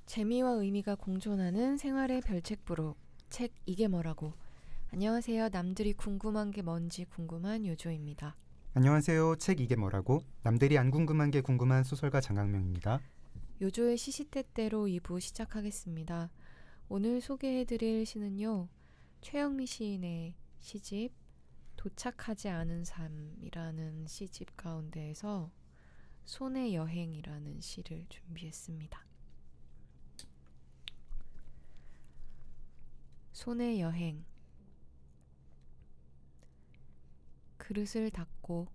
재미와 의미가 공존하는 생활의 별책 부록. 책 이게 뭐라고. 안녕하세요. 남들이 궁금한 게 뭔지 궁금한 요조입니다. 안녕하세요. 책 이게 뭐라고? 남들이 안 궁금한 게 궁금한 소설가 장강명입니다. 요조의 시시때때로 2부 시작하겠습니다. 오늘 소개해드릴 시는요, 최영미 시인의 시집 도착하지 않은 삶이라는 시집 가운데에서 손의 여행이라는 시를 준비했습니다. 손의 여행. 그릇을 닦고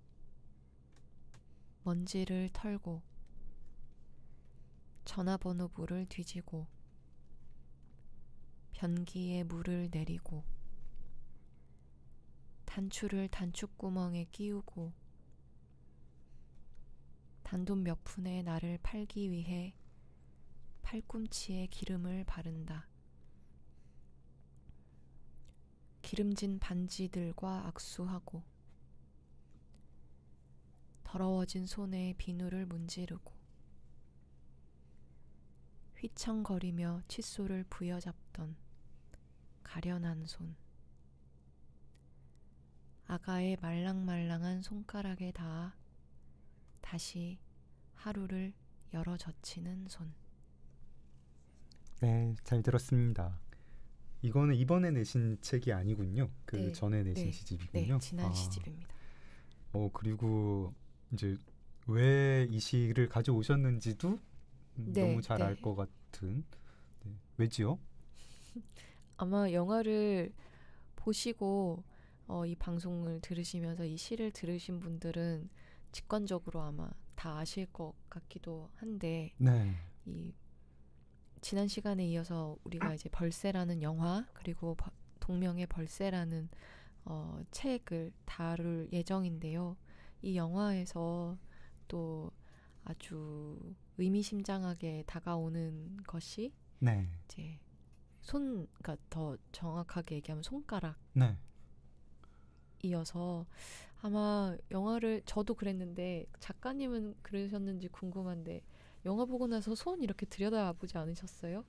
먼지를 털고 전화번호부를 뒤지고 변기에 물을 내리고 단추를 단축구멍에 끼우고 단돈 몇 푼에 나를 팔기 위해 팔꿈치에 기름을 바른다. 기름진 반지들과 악수하고 더러워진 손에 비누를 문지르고 휘청거리며 칫솔을 부여잡던 가련한 손, 아가의 말랑말랑한 손가락에 닿아 다시 하루를 열어 젖히는 손. 네, 잘 들었습니다. 이거는 이번에 내신 책이 아니군요. 그 네, 전에 내신 네, 시집이군요. 네, 지난 시집입니다. 그리고 이제 왜 이 시를 가져오셨는지도 네, 너무 잘 알 네. 것 같은. 네. 왜지요? 아마 영화를 보시고 이 방송을 들으시면서 이 시를 들으신 분들은 직관적으로 아마 다 아실 것 같기도 한데, 네. 이 지난 시간에 이어서 우리가 이제 벌새라는 영화, 그리고 동명의 벌새라는 책을 다룰 예정인데요. 이 영화에서 또 아주 의미심장하게 다가오는 것이 네. 이제 그러니까 더 정확하게 얘기하면 손가락 네. 이어서, 아마 영화를, 저도 그랬는데 작가님은 그러셨는지 궁금한데, 영화 보고 나서 손 이렇게 들여다보지 않으셨어요?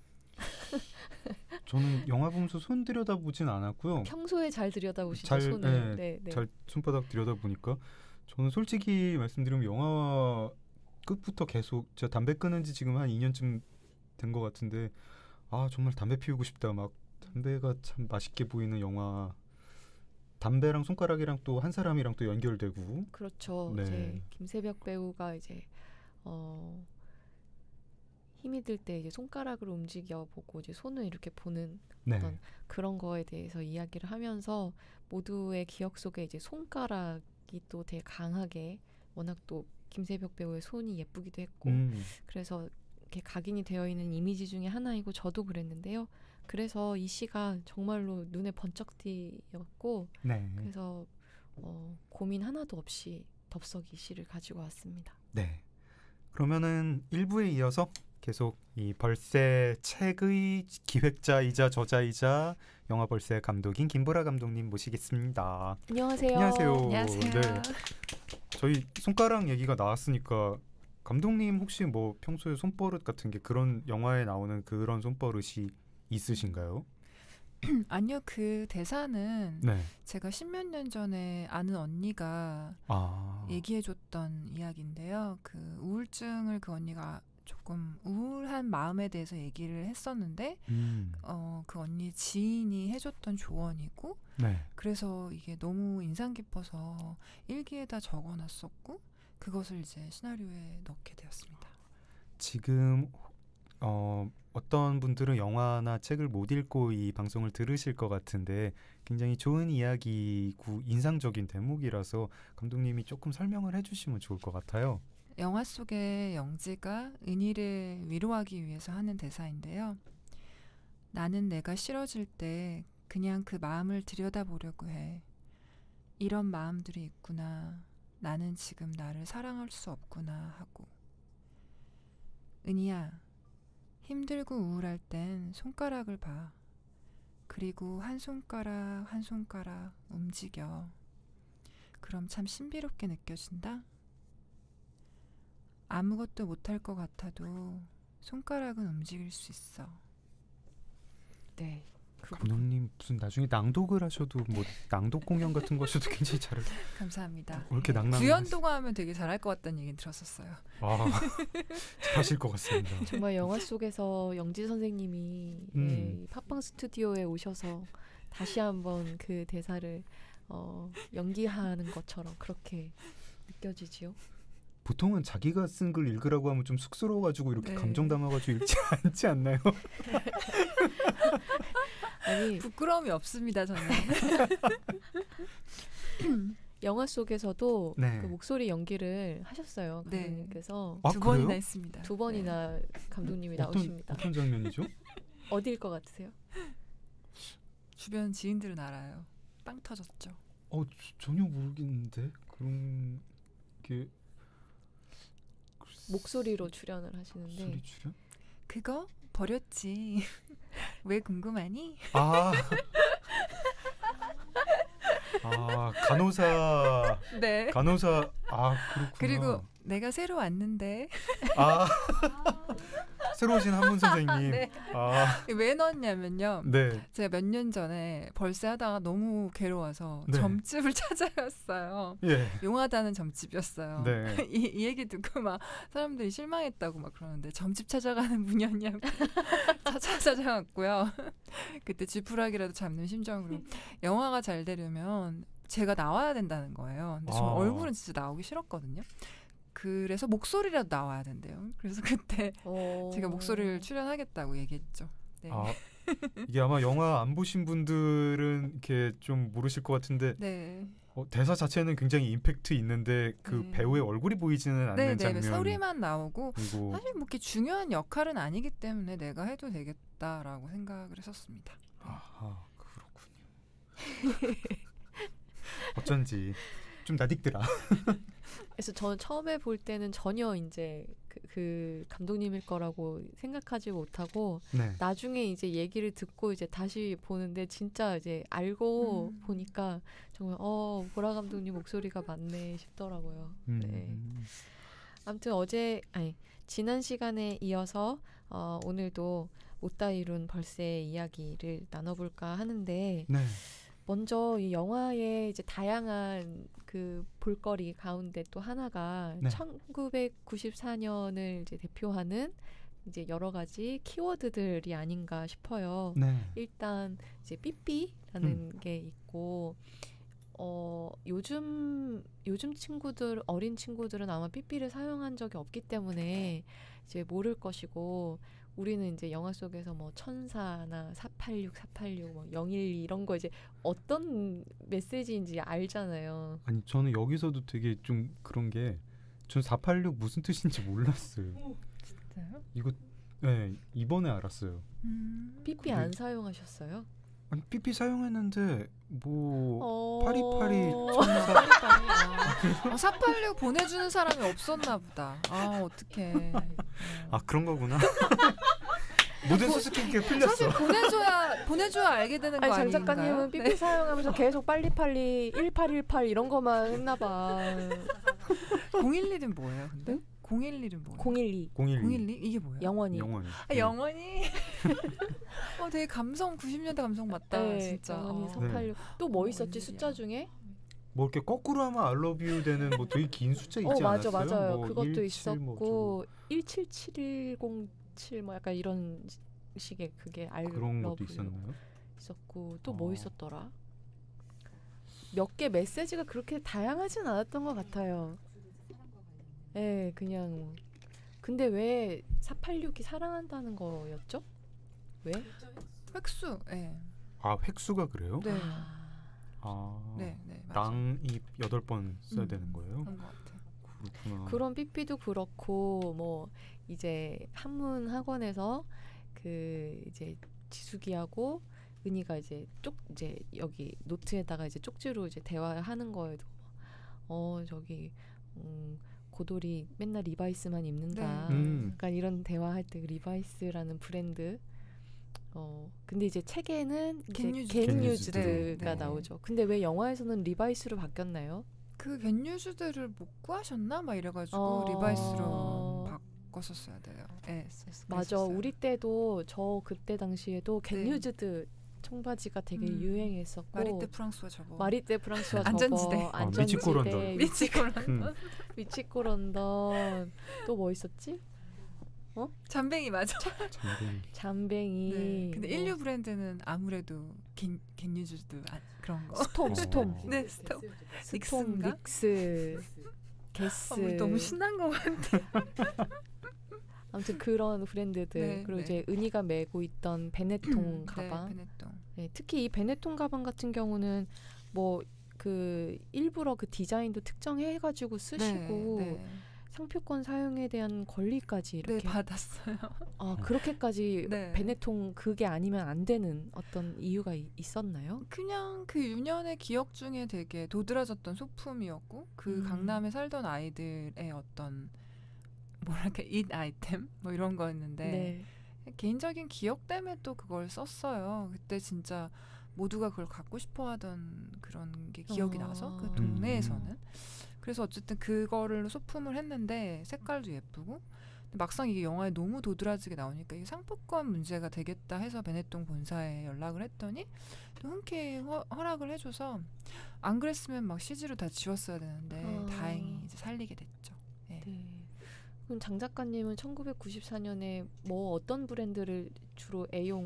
저는 영화 보면서 손 들여다보진 않았고요. 평소에 잘 들여다보시죠, 잘, 손을. 네, 네. 잘 손바닥 들여다보니까 저는 솔직히 말씀드리면 영화 끝부터 계속 제가 담배 끊은 지 지금 한 2년쯤 된 것 같은데 정말 담배 피우고 싶다. 막 담배가 참 맛있게 보이는 영화. 담배랑 손가락이랑 또 한 사람이랑 또 연결되고. 그렇죠. 네. 이제 김세벽 배우가 이제 힘이 들 때 이제 손가락을 움직여 보고 이제 손을 이렇게 보는 네. 어떤 그런 거에 대해서 이야기를 하면서, 모두의 기억 속에 이제 손가락이 또 되게 강하게, 워낙 또 김세벽 배우의 손이 예쁘기도 했고, 그래서 이렇게 각인이 되어 있는 이미지 중에 하나이고, 저도 그랬는데요. 그래서 이 시가 정말로 눈에 번쩍 띄었고, 네. 그래서 고민 하나도 없이 덥석 이 시를 가지고 왔습니다. 네. 그러면은 1부에 이어서 계속 이 벌새 책의 기획자이자 저자이자 영화 벌새 감독인 김보라 감독님 모시겠습니다. 안녕하세요. 안녕하세요. 안녕하세요. 네. 저희 손가락 얘기가 나왔으니까 감독님 혹시 뭐 평소에 손버릇 같은 게 그런 영화에 나오는 그런 손버릇이 있으신가요? 아니요, 그 대사는 네. 제가 십몇 년 전에 아는 언니가 얘기해줬던 이야기인데요. 그 우울증을 그 언니가 조금 우울한 마음에 대해서 얘기를 했었는데 그 언니 지인이 해줬던 조언이고, 네. 그래서 이게 너무 인상 깊어서 일기에다 적어놨었고, 그것을 이제 시나리오에 넣게 되었습니다. 지금 어떤 분들은 영화나 책을 못 읽고 이 방송을 들으실 것 같은데 굉장히 좋은 이야기고 인상적인 대목이라서 감독님이 조금 설명을 해주시면 좋을 것 같아요. 영화 속의 영지가 은희를 위로하기 위해서 하는 대사인데요. 나는 내가 싫어질 때 그냥 그 마음을 들여다보려고 해. 이런 마음들이 있구나. 나는 지금 나를 사랑할 수 없구나 하고. 은희야, 힘들고 우울할 땐 손가락을 봐. 그리고 한 손가락 한 손가락 움직여. 그럼 참 신비롭게 느껴진다. 아무것도 못할 것 같아도 손가락은 움직일 수 있어. 네. 감독님 무슨 나중에 낭독을 하셔도 뭐 낭독 공연 같은 거 하셔도 굉장히 잘할. 감사합니다. 왜 이렇게 낭낭? 구연도가 하면 되게 잘할 것 같다는 얘기 들었었어요. 잘하실 것 같습니다. 정말 영화 속에서 영지 선생님이 이 팟빵 스튜디오에 오셔서 다시 한번 그 대사를 연기하는 것처럼 그렇게 느껴지지요. 보통은 자기가 쓴 글 읽으라고 하면 좀 쑥스러워가지고 이렇게 네. 감정 담아가지고 읽지 않지 않나요? 아니 부끄러움이 없습니다, 저는. 영화 속에서도 네. 그 목소리 연기를 하셨어요. 네. 감독님께서 아, 두 그래요? 번이나 했습니다. 두 번이나 감독님이 나오십니다. 어떤 장면이죠? 어디일 것 같으세요? 주변 지인들은 알아요. 빵 터졌죠. 전혀 모르겠는데 그런 게 목소리로 출연을 하시는데 소리 출연? 그거 버렸지. 왜 궁금하니? 간호사 네. 그렇구나. 그리고 내가 새로 왔는데 새로 오신 한문 선생님. 네. 왜 넣었냐면요. 네. 제가 몇 년 전에 벌새 하다가 너무 괴로워서 네. 점집을 찾아갔어요. 예. 용하다는 점집이었어요. 네. 이 얘기 듣고 막 사람들이 실망했다고 막 그러는데 점집 찾아가는 분이었냐고 찾아갔고요. 그때 지푸라기라도 잡는 심정으로 영화가 잘 되려면 제가 나와야 된다는 거예요. 근데 저 얼굴은 진짜 나오기 싫었거든요. 그래서 목소리라도 나와야 된대요. 그래서 그때 제가 목소리를 출연하겠다고 얘기했죠. 네. 이게 아마 영화 안 보신 분들은 이렇게 좀 모르실 것 같은데 네. 대사 자체는 굉장히 임팩트 있는데 그 배우의 얼굴이 보이지는 않는 장면. 소리만 나오고 그리고 사실 뭐 이렇게 중요한 역할은 아니기 때문에 내가 해도 되겠다라고 생각을 했었습니다. 그렇군요. 어쩐지 좀 나딕더라. 그래서 저는 처음에 볼 때는 전혀 이제 그 감독님일 거라고 생각하지 못하고 네. 나중에 이제 얘기를 듣고 이제 다시 보는데 진짜 이제 알고 보니까 정말 보라 감독님 목소리가 맞네 싶더라고요. 네. 아무튼 지난 시간에 이어서 오늘도 못다 이룬 벌새의 이야기를 나눠볼까 하는데 네. 먼저 이 영화의 이제 다양한 그 볼거리 가운데 또 하나가 1994년을 이제 대표하는 이제 여러 가지 키워드들이 아닌가 싶어요. 네. 일단 이제 삐삐라는 게 있고 요즘 어린 친구들은 아마 삐삐를 사용한 적이 없기 때문에 이제 모를 것이고 우리는 이제 영화 속에서 뭐 천사나 486 뭐 012 이런 거 이제 어떤 메시지인지 알잖아요. 아니 저는 여기서도 되게 좀 그런 게 전 486 무슨 뜻인지 몰랐어요. 진짜요? 이거 이번에 알았어요. 삐삐 안 사용하셨어요? 아니 삐삐 사용했는데 뭐 파리파리 천사 486 보내주는 사람이 없었나 보다. 어떡해. 그런 거구나. 모든 수수께끼가 풀렸어. 사실 보내줘야 알게 되는 거 장 아닌가요? 작가님은 삐삐 사용하면서 계속 빨리빨리 1818 이런 거만 했나 봐. 011은 뭐예요, 근데? 011은 뭐예요? 012. 012? 이게 뭐예요? 영원히. 영원히. 되게 90년대 감성 맞다, 네, 진짜. 영원히 486. 또 뭐 있었지 숫자 중에? 뭐 이렇게 거꾸로 하면 I love you 되는 뭐 되게 긴 숫자 있지 않았어요? 맞아요. 뭐 그것도 17 있었고 177107 뭐 약간 이런 식의 그게 그런 것도 있었나요? 있었고 또 뭐 있었더라? 몇 개 메시지가 그렇게 다양하진 않았던 것 같아요. 네, 그냥 근데 왜 486이 사랑한다는 거였죠? 왜? 획수. 네. 획수가 그래요? 네. 네, 맞아요. 낭이 8번 써야 되는 거예요? 그런 것 같아요. 그렇구나. 그런 삐삐도 그렇고 뭐 이제 한문 학원에서 그 이제 지숙이하고 은희가 이제 이제 여기 노트에다가 이제 쪽지로 이제 대화하는 거에도 저기 고돌이 맨날 리바이스만 입는다. 약간 이런 대화할 때 리바이스라는 브랜드. 근데 이제 책에는 겐유즈드가 나오죠. 근데 왜 영화에서는 리바이스로 바뀌었나요? 그 겐유즈드를 못 구하셨나? 막 이래가지고 리바이스로 바꿨었어야 돼요. 네, 맞아. 우리 때도 저 그때 당시에도 겟뉴즈드 청바지가 되게 유행했었고 마리떼 프랑스와 저거 안전지대 미치코 미치코 런던 또 뭐 있었지? 잠뱅이 맞아. 잠뱅이. 네. 근데 인류 브랜드는 아무래도 겟뉴즈드 그런 거. 스톰. 네, 스톰. 닉스. 게스. 우리 너무 신난 것 같아. 아무튼 그런 브랜드들. 네, 그리고 네. 이제 은희가 메고 있던 베네통 가방. 네, 베네통. 네, 특히 이 베네통 가방 같은 경우는 뭐 그 일부러 그 디자인도 특정해가지고 쓰시고 네. 상표권 사용에 대한 권리까지 이렇게 받았어요. 그렇게까지 네. 베네통 그게 아니면 안 되는 어떤 이유가 있었나요? 그냥 그 유년의 기억 중에 되게 도드라졌던 소품이었고 그 강남에 살던 아이들의 어떤 뭐랄까 잇 아이템 뭐 이런 거였는데 개인적인 기억 때문에 또 그걸 썼어요. 그때 진짜 모두가 그걸 갖고 싶어하던 그런 게 기억이 나서 그 동네에서는 그래서 어쨌든 그거를 소품을 했는데 색깔도 예쁘고 근데 막상 이게 영화에 너무 도드라지게 나오니까 이 상품권 문제가 되겠다 해서 베네통 본사에 연락을 했더니 또 흔쾌히 허락을 해줘서 안 그랬으면 막 CG로 다 지웠어야 되는데 다행히 이제 살리게 됐죠. 네. 그럼 장 작가님은 1994년에 뭐 어떤 브랜드를 주로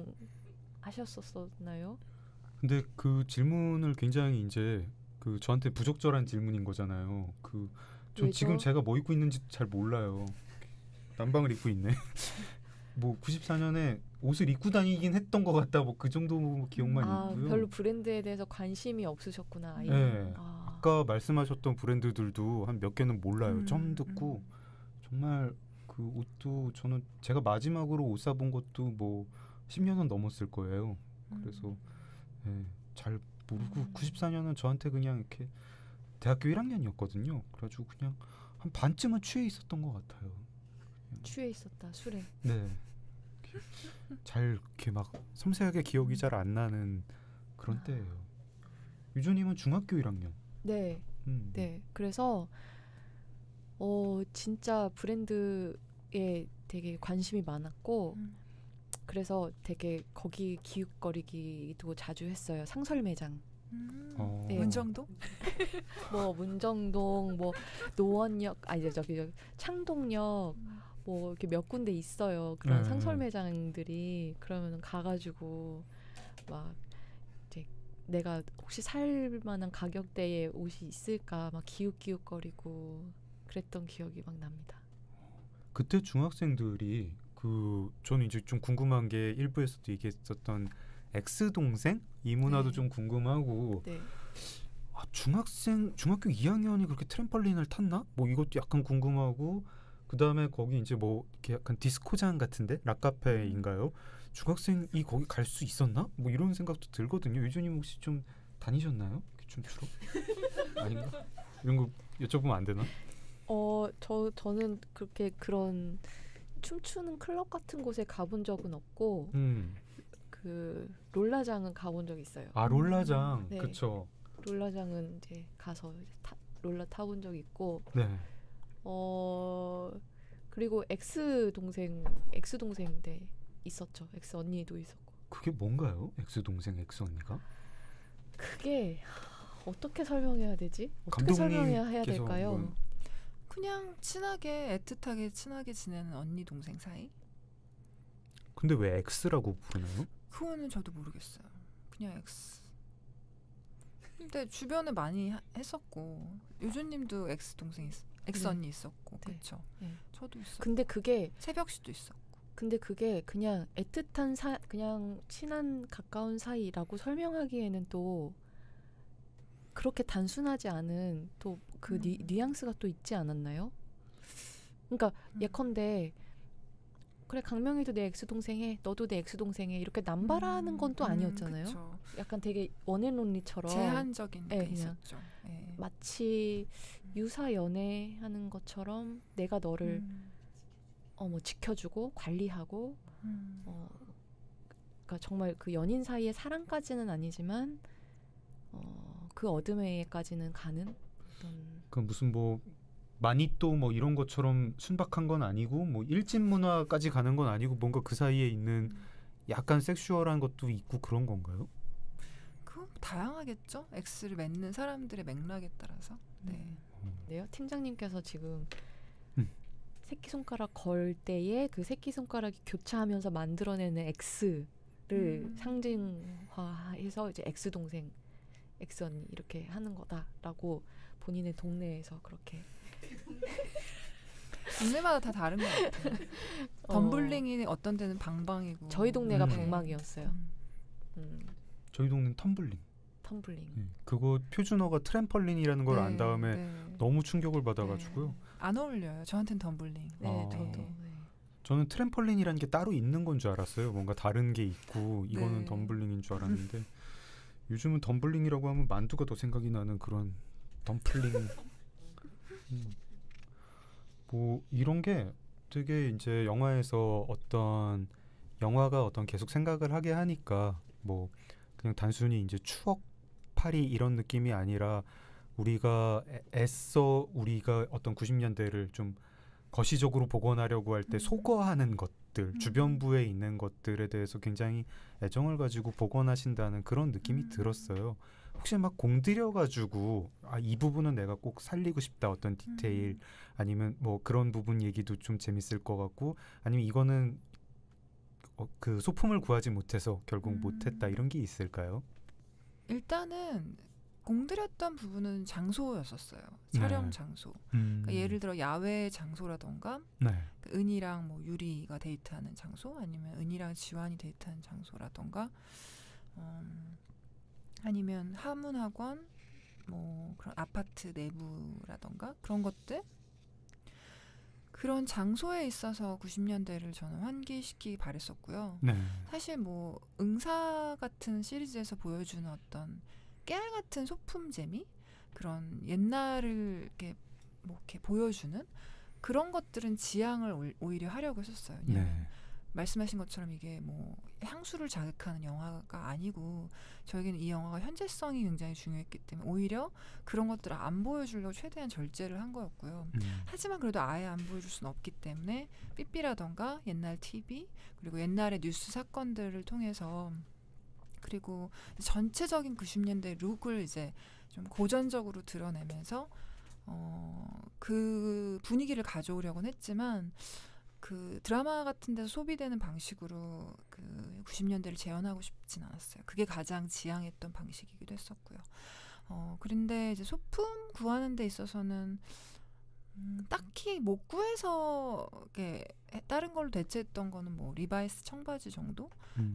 애용하셨었나요? 근데 그 질문을 굉장히 이제 그 저한테 부적절한 질문인 거잖아요. 저 지금 제가 뭐 입고 있는지 잘 몰라요. 남방을 입고 있네. 뭐 94년에 옷을 입고 다니긴 했던 것 같다. 뭐 그 정도 기억만 있고요. 별로 브랜드에 대해서 관심이 없으셨구나. 네. 아까 말씀하셨던 브랜드들도 한 몇 개는 몰라요. 처음 듣고 정말 그 옷도 저는 제가 마지막으로 옷 사본 것도 뭐 10년은 넘었을 거예요. 그래서 잘 모르고 94년은 저한테 그냥 이렇게 대학교 1학년이었거든요. 그래가지고 그냥 한 반쯤은 취해 있었던 것 같아요. 취해 있었다 술에. 네. 잘 이렇게 막 섬세하게 기억이 잘 안 나는 그런 때예요. 유주님은 중학교 1학년. 네. 네. 그래서 진짜 브랜드에 되게 관심이 많았고 그래서 되게 거기 기웃거리기도 자주 했어요. 상설 매장. 네. 문정동? 뭐 문정동, 뭐 노원역, 저기 창동역, 뭐 이렇게 몇 군데 있어요. 그런 상설 매장들이. 그러면 가가지고 막 이제 내가 혹시 살 만한 가격대의 옷이 있을까 막 기웃기웃거리고 그랬던 기억이 막 납니다. 그때 중학생들이 저는 이제 좀 궁금한 게 일부에서도 얘기했었던 X 동생 이 문화도 좀 궁금하고 중학교 2학년이 그렇게 트램펄린을 탔나? 뭐 이것도 약간 궁금하고 그 다음에 거기 이제 뭐 이렇게 약간 디스코장 같은데 락카페인가요? 중학생이 거기 갈 수 있었나? 뭐 이런 생각도 들거든요. 유주님 혹시 좀 다니셨나요? 춤추러? 아닌가? 이런 거 여쭤보면 안 되나? 저는 그렇게 그런 춤추는 클럽 같은 곳에 가본 적은 없고 그 롤라장은 가본 적이 있어요. 롤라장. 네. 그렇죠. 롤라장은 이제 가서 롤라 타본 적이 있고. 네. 그리고 X 동생 때 있었죠. X 언니도 있었고. 그게 뭔가요? X 동생, X 언니가? 그게 어떻게 설명해야 되지? 어떻게 설명해야 될까요? 그냥 애틋하게 친하게 지내는 언니 동생 사이? 근데 왜 X라고 부르나요? 그거는 저도 모르겠어요. 그냥 X. 근데 주변에 많이 했었고 유주님도 X 동생 X 언니 있었고 그렇죠. 저도 있었고. 근데 그게 새벽 씨도 있었고. 근데 그게 그냥 애틋한 그냥 친한 가까운 사이라고 설명하기에는 또 그렇게 단순하지 않은 또 그 뉘앙스가 또 있지 않았나요? 그러니까 예컨대 그래 강명이도 내 엑스동생해 너도 내 엑스동생해 이렇게 남발하는 건 또 아니었잖아요. 그쵸. 약간 되게 원앤온리처럼 제한적인 게 있었죠. 마치 유사 연애하는 것처럼 내가 너를 뭐 지켜주고 관리하고 그러니까 정말 그 연인 사이의 사랑까지는 아니지만 그 어둠에까지는 가는 어떤 그 무슨 뭐 마니또 뭐 이런 것처럼 순박한 건 아니고 뭐 일진 문화까지 가는 건 아니고 뭔가 그 사이에 있는 약간 섹슈얼한 것도 있고 그런 건가요? 그건 다양하겠죠. X를 맺는 사람들의 맥락에 따라서. 네. 네요. 팀장님께서 지금 음. 새끼손가락 걸 때에 그 새끼손가락이 교차하면서 만들어내는 X를 상징화해서 이제 X 동생, X 언니 이렇게 하는 거다라고 본인의 동네에서 그렇게. 동네마다 다 다른 것 같아요. 덤블링이 어떤 데는 방방이고. 저희 동네가 네. 방막이었어요. 저희 동네는 텀블링. 텀블링. 그거 표준어가 트램펄린이라는 걸 안 다음에 네. 너무 충격을 받아가지고요. 네. 안 어울려요. 저한테는 덤블링. 네, 아. 저도. 네. 저는 트램펄린이라는 게 따로 있는 건 줄 알았어요. 뭔가 다른 게 있고 이거는 네. 덤블링인 줄 알았는데 요즘은 덤블링이라고 하면 만두가 더 생각이 나는 그런 덤플링. 뭐 이런 게 되게 이제 영화에서 어떤 영화가 어떤 계속 생각을 하게 하니까 뭐 그냥 단순히 이제 추억팔이 이런 느낌이 아니라 우리가 애써 우리가 어떤 90년대를 좀 거시적으로 복원하려고 할 때 소거하는 것들, 주변부에 있는 것들에 대해서 굉장히 애정을 가지고 복원하신다는 그런 느낌이 들었어요. 혹시 막 공들여가지고 이 부분은 내가 꼭 살리고 싶다 어떤 디테일 아니면 뭐 그런 부분 얘기도 좀 재밌을 것 같고 아니면 이거는 그 소품을 구하지 못해서 결국 못했다 이런 게 있을까요? 일단은 공들였던 부분은 장소였었어요. 촬영 네. 장소. 그러니까 예를 들어 야외 장소라던가 네. 그 은희랑 뭐 유리가 데이트하는 장소 아니면 은희랑 지환이 데이트하는 장소라던가 아니면 하문학원 뭐 그런 아파트 내부라던가 그런 것들 그런 장소에 있어서 90년대를 저는 환기시키기 바랬었고요. 네. 사실 뭐 응사 같은 시리즈에서 보여주는 어떤 깨알 같은 소품 재미 그런 옛날을 이렇게 뭐 이렇게 보여주는 그런 것들은 지향을 오히려 하려고 했었어요. 왜냐면 네. 말씀하신 것처럼 이게 뭐 향수를 자극하는 영화가 아니고 저에게는 이 영화가 현재성이 굉장히 중요했기 때문에 오히려 그런 것들을 안 보여주려고 최대한 절제를 한 거였고요. 하지만 그래도 아예 안 보여줄 수는 없기 때문에 삐삐라던가 옛날 TV 그리고 옛날의 뉴스 사건들을 통해서 그리고 전체적인 90년대 룩을 이제 좀 고전적으로 드러내면서 그 분위기를 가져오려고는 했지만 그 드라마 같은 데서 소비되는 방식으로 그 90년대를 재현하고 싶진 않았어요. 그게 가장 지향했던 방식이기도 했었고요. 그런데 이제 소품 구하는 데 있어서는 딱히 못 구해서 이렇게 다른 걸로 대체했던 거는 뭐 리바이스 청바지 정도?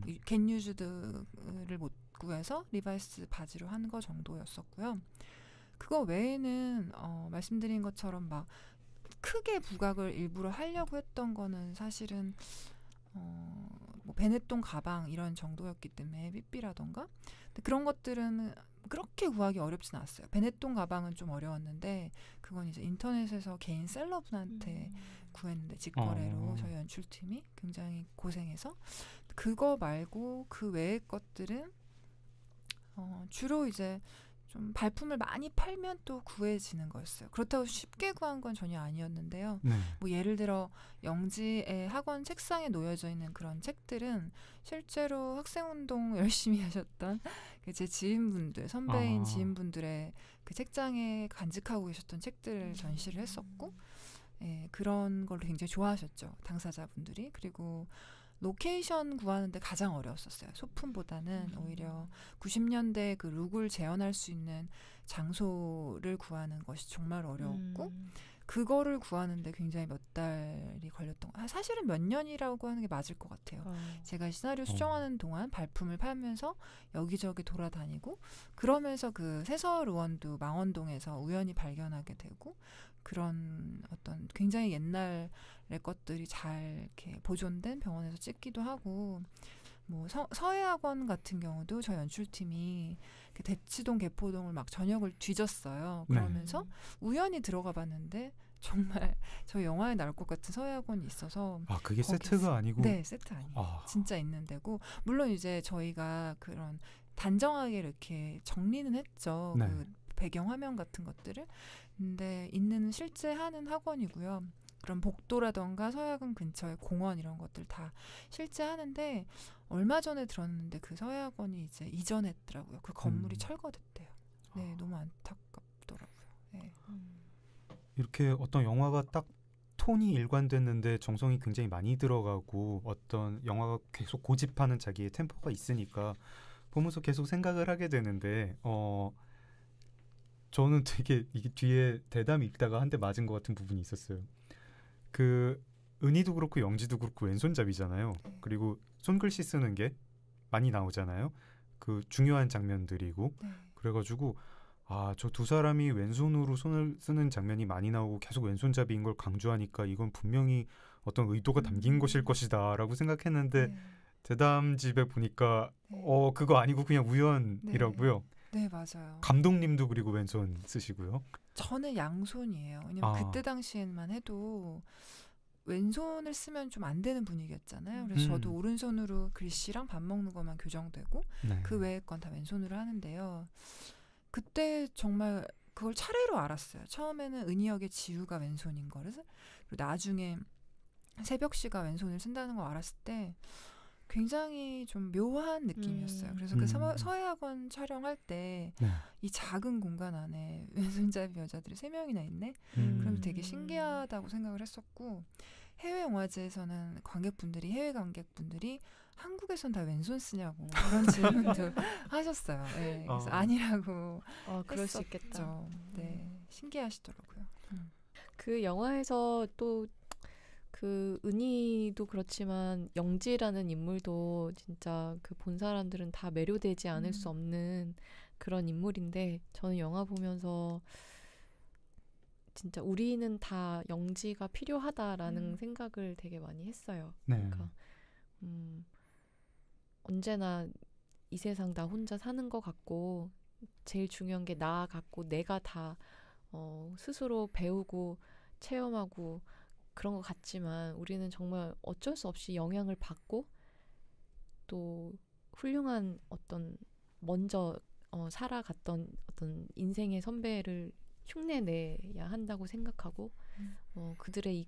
겟뉴즈드를 못 구해서 리바이스 바지로 한 거 정도였었고요. 그거 외에는 말씀드린 것처럼 막 크게 부각을 일부러 하려고 했던 거는 사실은 뭐 베네똥 가방 이런 정도였기 때문에 삐삐라던가 근데 그런 것들은 그렇게 구하기 어렵진 않았어요. 베네똥 가방은 좀 어려웠는데 그건 이제 인터넷에서 개인 셀러분한테 구했는데 직거래로 저희 연출팀이 굉장히 고생해서 그거 말고 그 외의 것들은 주로 이제 좀 발품을 많이 팔면 또 구해지는 거였어요. 그렇다고 쉽게 구한 건 전혀 아니었는데요. 네. 뭐 예를 들어 영지의 학원 책상에 놓여져 있는 그런 책들은 실제로 학생운동 열심히 하셨던 제 지인분들, 선배인 지인분들의 그 책장에 간직하고 계셨던 책들을 전시를 했었고 예, 그런 걸 굉장히 좋아하셨죠. 당사자분들이. 그리고 로케이션 구하는데 가장 어려웠었어요. 소품보다는 오히려 90년대 그 룩을 재현할 수 있는 장소를 구하는 것이 정말 어려웠고 그거를 구하는데 굉장히 몇 달이 걸렸던 거. 사실은 몇 년이라고 하는 게 맞을 것 같아요. 제가 시나리오 수정하는 동안 발품을 팔면서 여기저기 돌아다니고 그러면서 그 세서울 의원도 망원동에서 우연히 발견하게 되고 그런 어떤 굉장히 옛날의 것들이 잘 이렇게 보존된 병원에서 찍기도 하고 뭐 서해학원 같은 경우도 저희 연출팀이 대치동 개포동을 막 저녁을 뒤졌어요. 그러면서 우연히 들어가 봤는데 정말 저희 영화에 나올 것 같은 서해학원이 있어서 그게 세트가 아니고 네, 세트 아니에요. 진짜 있는 데고 물론 이제 저희가 그런 단정하게 이렇게 정리는 했죠. 네. 그 배경 화면 같은 것들을. 근데 있는 실제 하는 학원이고요. 그런 복도라던가 서야관 근처의 공원 이런 것들 다 실제 하는데 얼마 전에 들었는데 그 서야관이 이제 이전했더라고요. 그 건물이 철거됐대요. 네, 너무 안타깝더라고요. 네. 이렇게 어떤 영화가 딱 톤이 일관됐는데 정성이 굉장히 많이 들어가고 어떤 영화가 계속 고집하는 자기의 템포가 있으니까 보면서 계속 생각을 하게 되는데 저는 되게 이게 뒤에 대담 읽다가 한 대 맞은 것 같은 부분이 있었어요. 그 은희도 그렇고 영지도 그렇고 왼손잡이잖아요. 그리고 손글씨 쓰는 게 많이 나오잖아요. 그 중요한 장면들이고 그래가지고 저 두 사람이 왼손으로 손을 쓰는 장면이 많이 나오고 계속 왼손잡이인 걸 강조하니까 이건 분명히 어떤 의도가 담긴 것일 것이다 라고 생각했는데 대담집에 보니까 그거 아니고 그냥 우연이라고요. 네, 맞아요. 감독님도 그리고 왼손 쓰시고요. 저는 양손이에요. 왜냐면 그때 당시에만 해도 왼손을 쓰면 좀 안 되는 분위기였잖아요. 그래서 저도 오른손으로 글씨랑 밥 먹는 것만 교정되고 그 외의 건 다 왼손으로 하는데요. 그때 정말 그걸 차례로 알았어요. 처음에는 은희역의 지우가 왼손인 거를. 그리고 나중에 새벽 씨가 왼손을 쓴다는 걸 알았을 때 굉장히 좀 묘한 느낌이었어요. 그래서 그 서예학원 촬영할 때 이 작은 공간 안에 왼손잡이 여자들이 3명이나 있네? 그럼 되게 신기하다고 생각을 했었고 해외 영화제에서는 해외 관객분들이 한국에선 다 왼손 쓰냐고 그런 질문도 하셨어요. 네, 그래서 아니라고 그럴 수 있겠다. 네, 신기하시더라고요. 그 영화에서 또 그 은희도 그렇지만 영지라는 인물도 진짜 그 본 사람들은 다 매료되지 않을 수 없는 그런 인물인데 저는 영화 보면서 진짜 우리는 다 영지가 필요하다라는 생각을 되게 많이 했어요. 그러니까 언제나 이 세상 나 혼자 사는 것 같고 제일 중요한 게 나 같고 내가 다 스스로 배우고 체험하고 그런 것 같지만 우리는 정말 어쩔 수 없이 영향을 받고 또 훌륭한 어떤 먼저 살아갔던 어떤 인생의 선배를 흉내내야 한다고 생각하고 그들의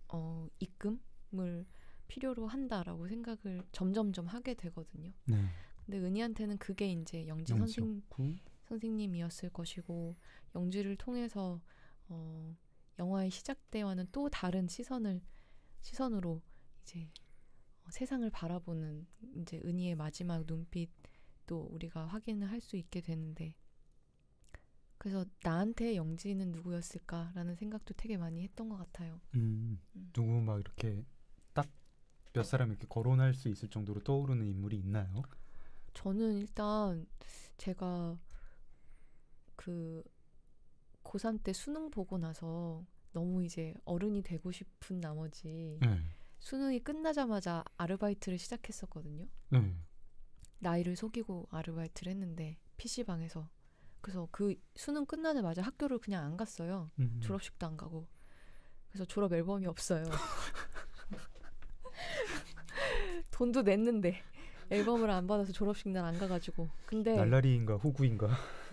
이끔을 필요로 한다라고 생각을 점점점 하게 되거든요. 근데 은희한테는 그게 이제 영지 선생님이었을 것이고 영지를 통해서 영화의 시작 때와는 또 다른 시선으로 이제 세상을 바라보는 이제 은희의 마지막 눈빛도 우리가 확인을 할 수 있게 되는데 그래서 나한테 영지는 누구였을까라는 생각도 되게 많이 했던 것 같아요. 누구 막 이렇게 딱 몇 사람 이렇게 거론할 수 있을 정도로 떠오르는 인물이 있나요? 저는 일단 제가 그 고3 때 수능 보고 나서 너무 이제 어른이 되고 싶은 나머지 수능이 끝나자마자 아르바이트를 시작했었거든요. 나이를 속이고 아르바이트를 했는데 PC방에서. 그래서 그 수능 끝나자마자 학교를 그냥 안 갔어요. 졸업식도 안 가고. 그래서 졸업 앨범이 없어요. 돈도 냈는데 앨범을 안 받아서 졸업식 날 안 가가지고. 근데 날라리인가 호구인가?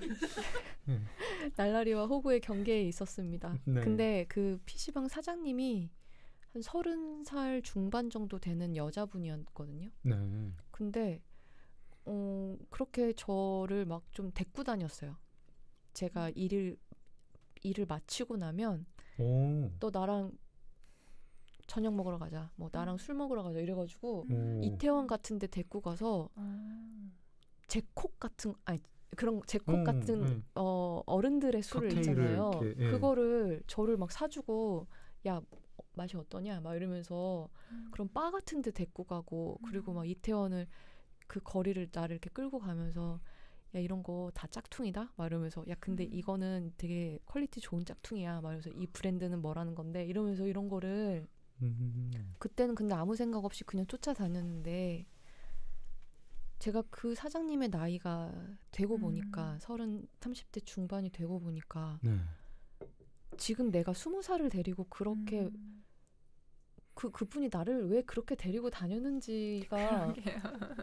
날라리와 호구의 경계에 있었습니다. 근데 그 PC방 사장님이 한 30살 중반 정도 되는 여자분이었거든요. 근데 그렇게 저를 막 좀 데리고 다녔어요. 제가 일을 마치고 나면 너 나랑 저녁 먹으러 가자. 뭐 나랑 술 먹으러 가자. 이래가지고 이태원 같은 데 데리고 가서 제콕 같은 그런 제콕 같은 어른들의 술을 있잖아요. 이렇게, 그거를 저를 막 사주고 야 맛이 어떠냐 막 이러면서 그런 바 같은 데 데리고 가고 그리고 막 이태원을 그 거리를 나를 이렇게 끌고 가면서 야 이런 거 다 짝퉁이다 막 이러면서 야 근데 이거는 되게 퀄리티 좋은 짝퉁이야 막 이러면서 이 브랜드는 뭐라는 건데 이러면서 이런 거를 그때는 근데 아무 생각 없이 그냥 쫓아다녔는데 제가 그 사장님의 나이가 되고 보니까 30대 중반이 되고 보니까 지금 내가 20살을 데리고 그렇게 그분이 나를 왜 그렇게 데리고 다녔는지가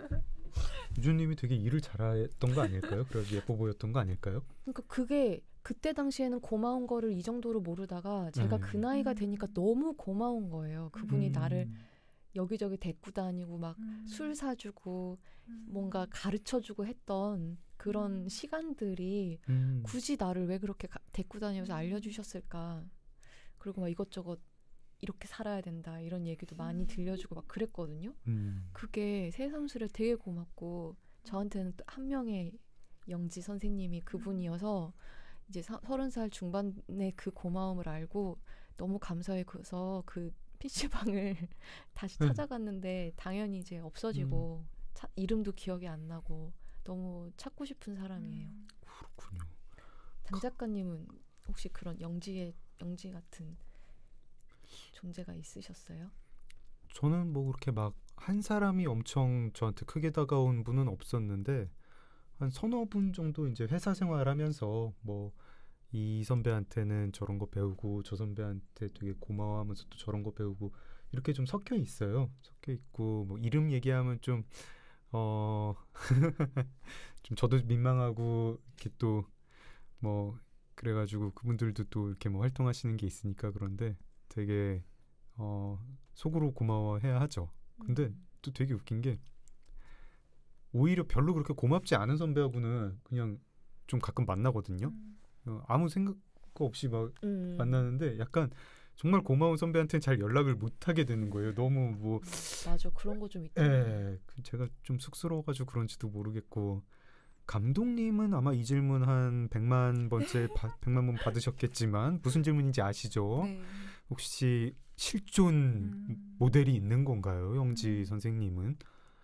유주님이 되게 일을 잘했던 거 아닐까요? 그래서 예뻐 보였던 거 아닐까요? 그러니까 그게 그때 당시에는 고마운 거를 이 정도로 모르다가 제가 네. 그 나이가 되니까 너무 고마운 거예요. 그분이 나를 음. 여기저기 데리고 다니고 막 술 사주고 뭔가 가르쳐주고 했던 그런 시간들이 굳이 나를 왜 그렇게 데리고 다니면서 알려주셨을까. 그리고 막 이것저것 이렇게 살아야 된다 이런 얘기도 많이 들려주고 막 그랬거든요. 그게 새삼스레 되게 고맙고 저한테는 또 한 명의 영지 선생님이 그분이어서 이제 30살 중반에 그 고마움을 알고 너무 감사해서 그 PC방을 다시 찾아갔는데 당연히 이제 없어지고 이름도 기억이 안 나고 너무 찾고 싶은 사람이에요. 그렇군요. 단 작가님은 혹시 그런 영지 같은 존재가 있으셨어요? 저는 뭐 그렇게 막 한 사람이 엄청 저한테 크게 다가온 분은 없었는데 한 서너 분 정도 이제 회사 생활하면서 뭐 이 선배한테는 저런 거 배우고 저 선배한테 되게 고마워하면서 또 저런 거 배우고 이렇게 좀 섞여 있어요. 섞여 있고 뭐 이름 얘기하면 좀 좀 저도 민망하고 이렇게 또 뭐 그래가지고 그분들도 또 이렇게 뭐 활동하시는 게 있으니까 그런데 되게 속으로 고마워해야 하죠. 근데 또 되게 웃긴 게 오히려 별로 그렇게 고맙지 않은 선배하고는 그냥 좀 가끔 만나거든요. 아무 생각 없이 막 만나는데 약간 정말 고마운 선배한테는 잘 연락을 못 하게 되는 거예요. 너무 뭐 맞아 그런 거 좀 있다. 예, 제가 좀 쑥스러워가지고 그런지도 모르겠고 감독님은 아마 이 질문 한 100만 번 받으셨겠지만 무슨 질문인지 아시죠? 네. 혹시 실존 모델이 있는 건가요, 영지 선생님은?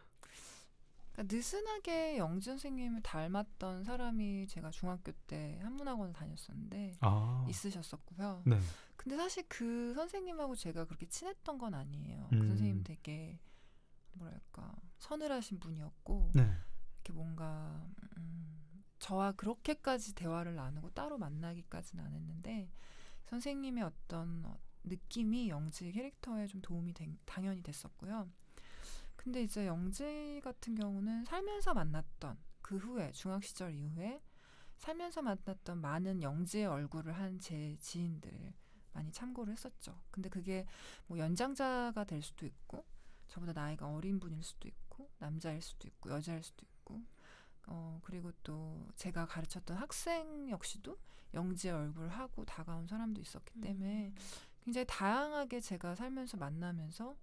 그러니까 느슨하게 영지 선생님을 닮았던 사람이 제가 중학교 때 한문학원을 다녔었는데 있으셨었고요. 네. 근데 사실 그 선생님하고 제가 그렇게 친했던 건 아니에요. 그 선생님 되게 뭐랄까 서늘하신 분이었고 네. 이렇게 뭔가 저와 그렇게까지 대화를 나누고 따로 만나기까지는 안 했는데 선생님의 어떤 느낌이 영지 캐릭터에 좀 도움이 당연히 됐었고요. 근데 이제 영지 같은 경우는 살면서 만났던 그 후에 중학 시절 이후에 살면서 만났던 많은 영지의 얼굴을 한 제 지인들 많이 참고를 했었죠. 근데 그게 뭐 연장자가 될 수도 있고 저보다 나이가 어린 분일 수도 있고 남자일 수도 있고 여자일 수도 있고 그리고 또 제가 가르쳤던 학생 역시도 영지의 얼굴을 하고 다가온 사람도 있었기 때문에 굉장히 다양하게 제가 살면서 만나면서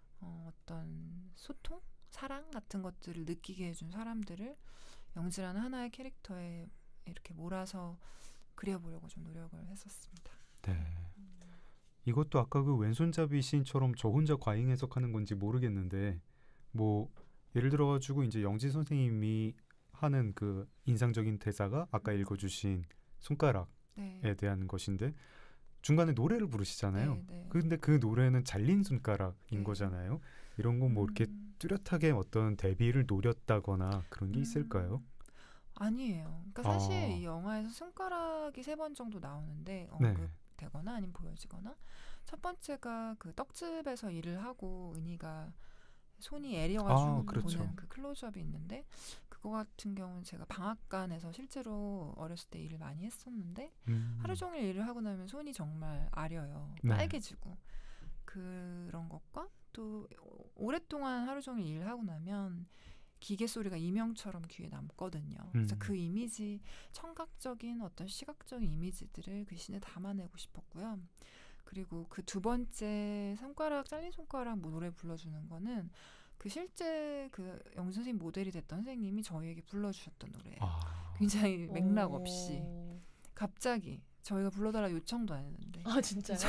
어떤 소통, 사랑 같은 것들을 느끼게 해준 사람들을 영지라는 하나의 캐릭터에 이렇게 몰아서 그려보려고 좀 노력을 했었습니다. 네. 이것도 아까 그 왼손잡이 시인처럼 저 혼자 과잉 해석하는 건지 모르겠는데 뭐 예를 들어가지고 이제 영지 선생님이 하는 그 인상적인 대사가 아까 읽어주신 손가락에 대한 것인데 중간에 노래를 부르시잖아요. 근데 그 노래는 잘린 손가락인 거잖아요. 이런 건 뭐 이렇게 뚜렷하게 어떤 대비를 노렸다거나 그런 게 있을까요? 아니에요. 그러니까 사실 이 영화에서 손가락이 3번 정도 나오는데 언급되거나 아니면 보여지거나 첫 번째가 그 떡집에서 일을 하고 은희가 손이 애려가지고 보는 그 클로즈업이 있는데 그거 같은 경우는 제가 방앗간에서 실제로 어렸을 때 일을 많이 했었는데 하루 종일 일을 하고 나면 손이 정말 아려요. 빨개지고 그런 것과 또 오랫동안 하루 종일 일을 하고 나면 기계 소리가 이명처럼 귀에 남거든요. 그래서 그 이미지, 청각적인 어떤 시각적인 이미지들을 그 씬에 담아내고 싶었고요. 그리고 그 두 번째 잘린 손가락 노래 불러주는 거는 그 실제 그 영지 선생님 모델이 됐던 선생님이 저희에게 불러주셨던 노래예요. 굉장히 맥락 없이 갑자기 저희가 불러달라 요청도 안 했는데 진짜요?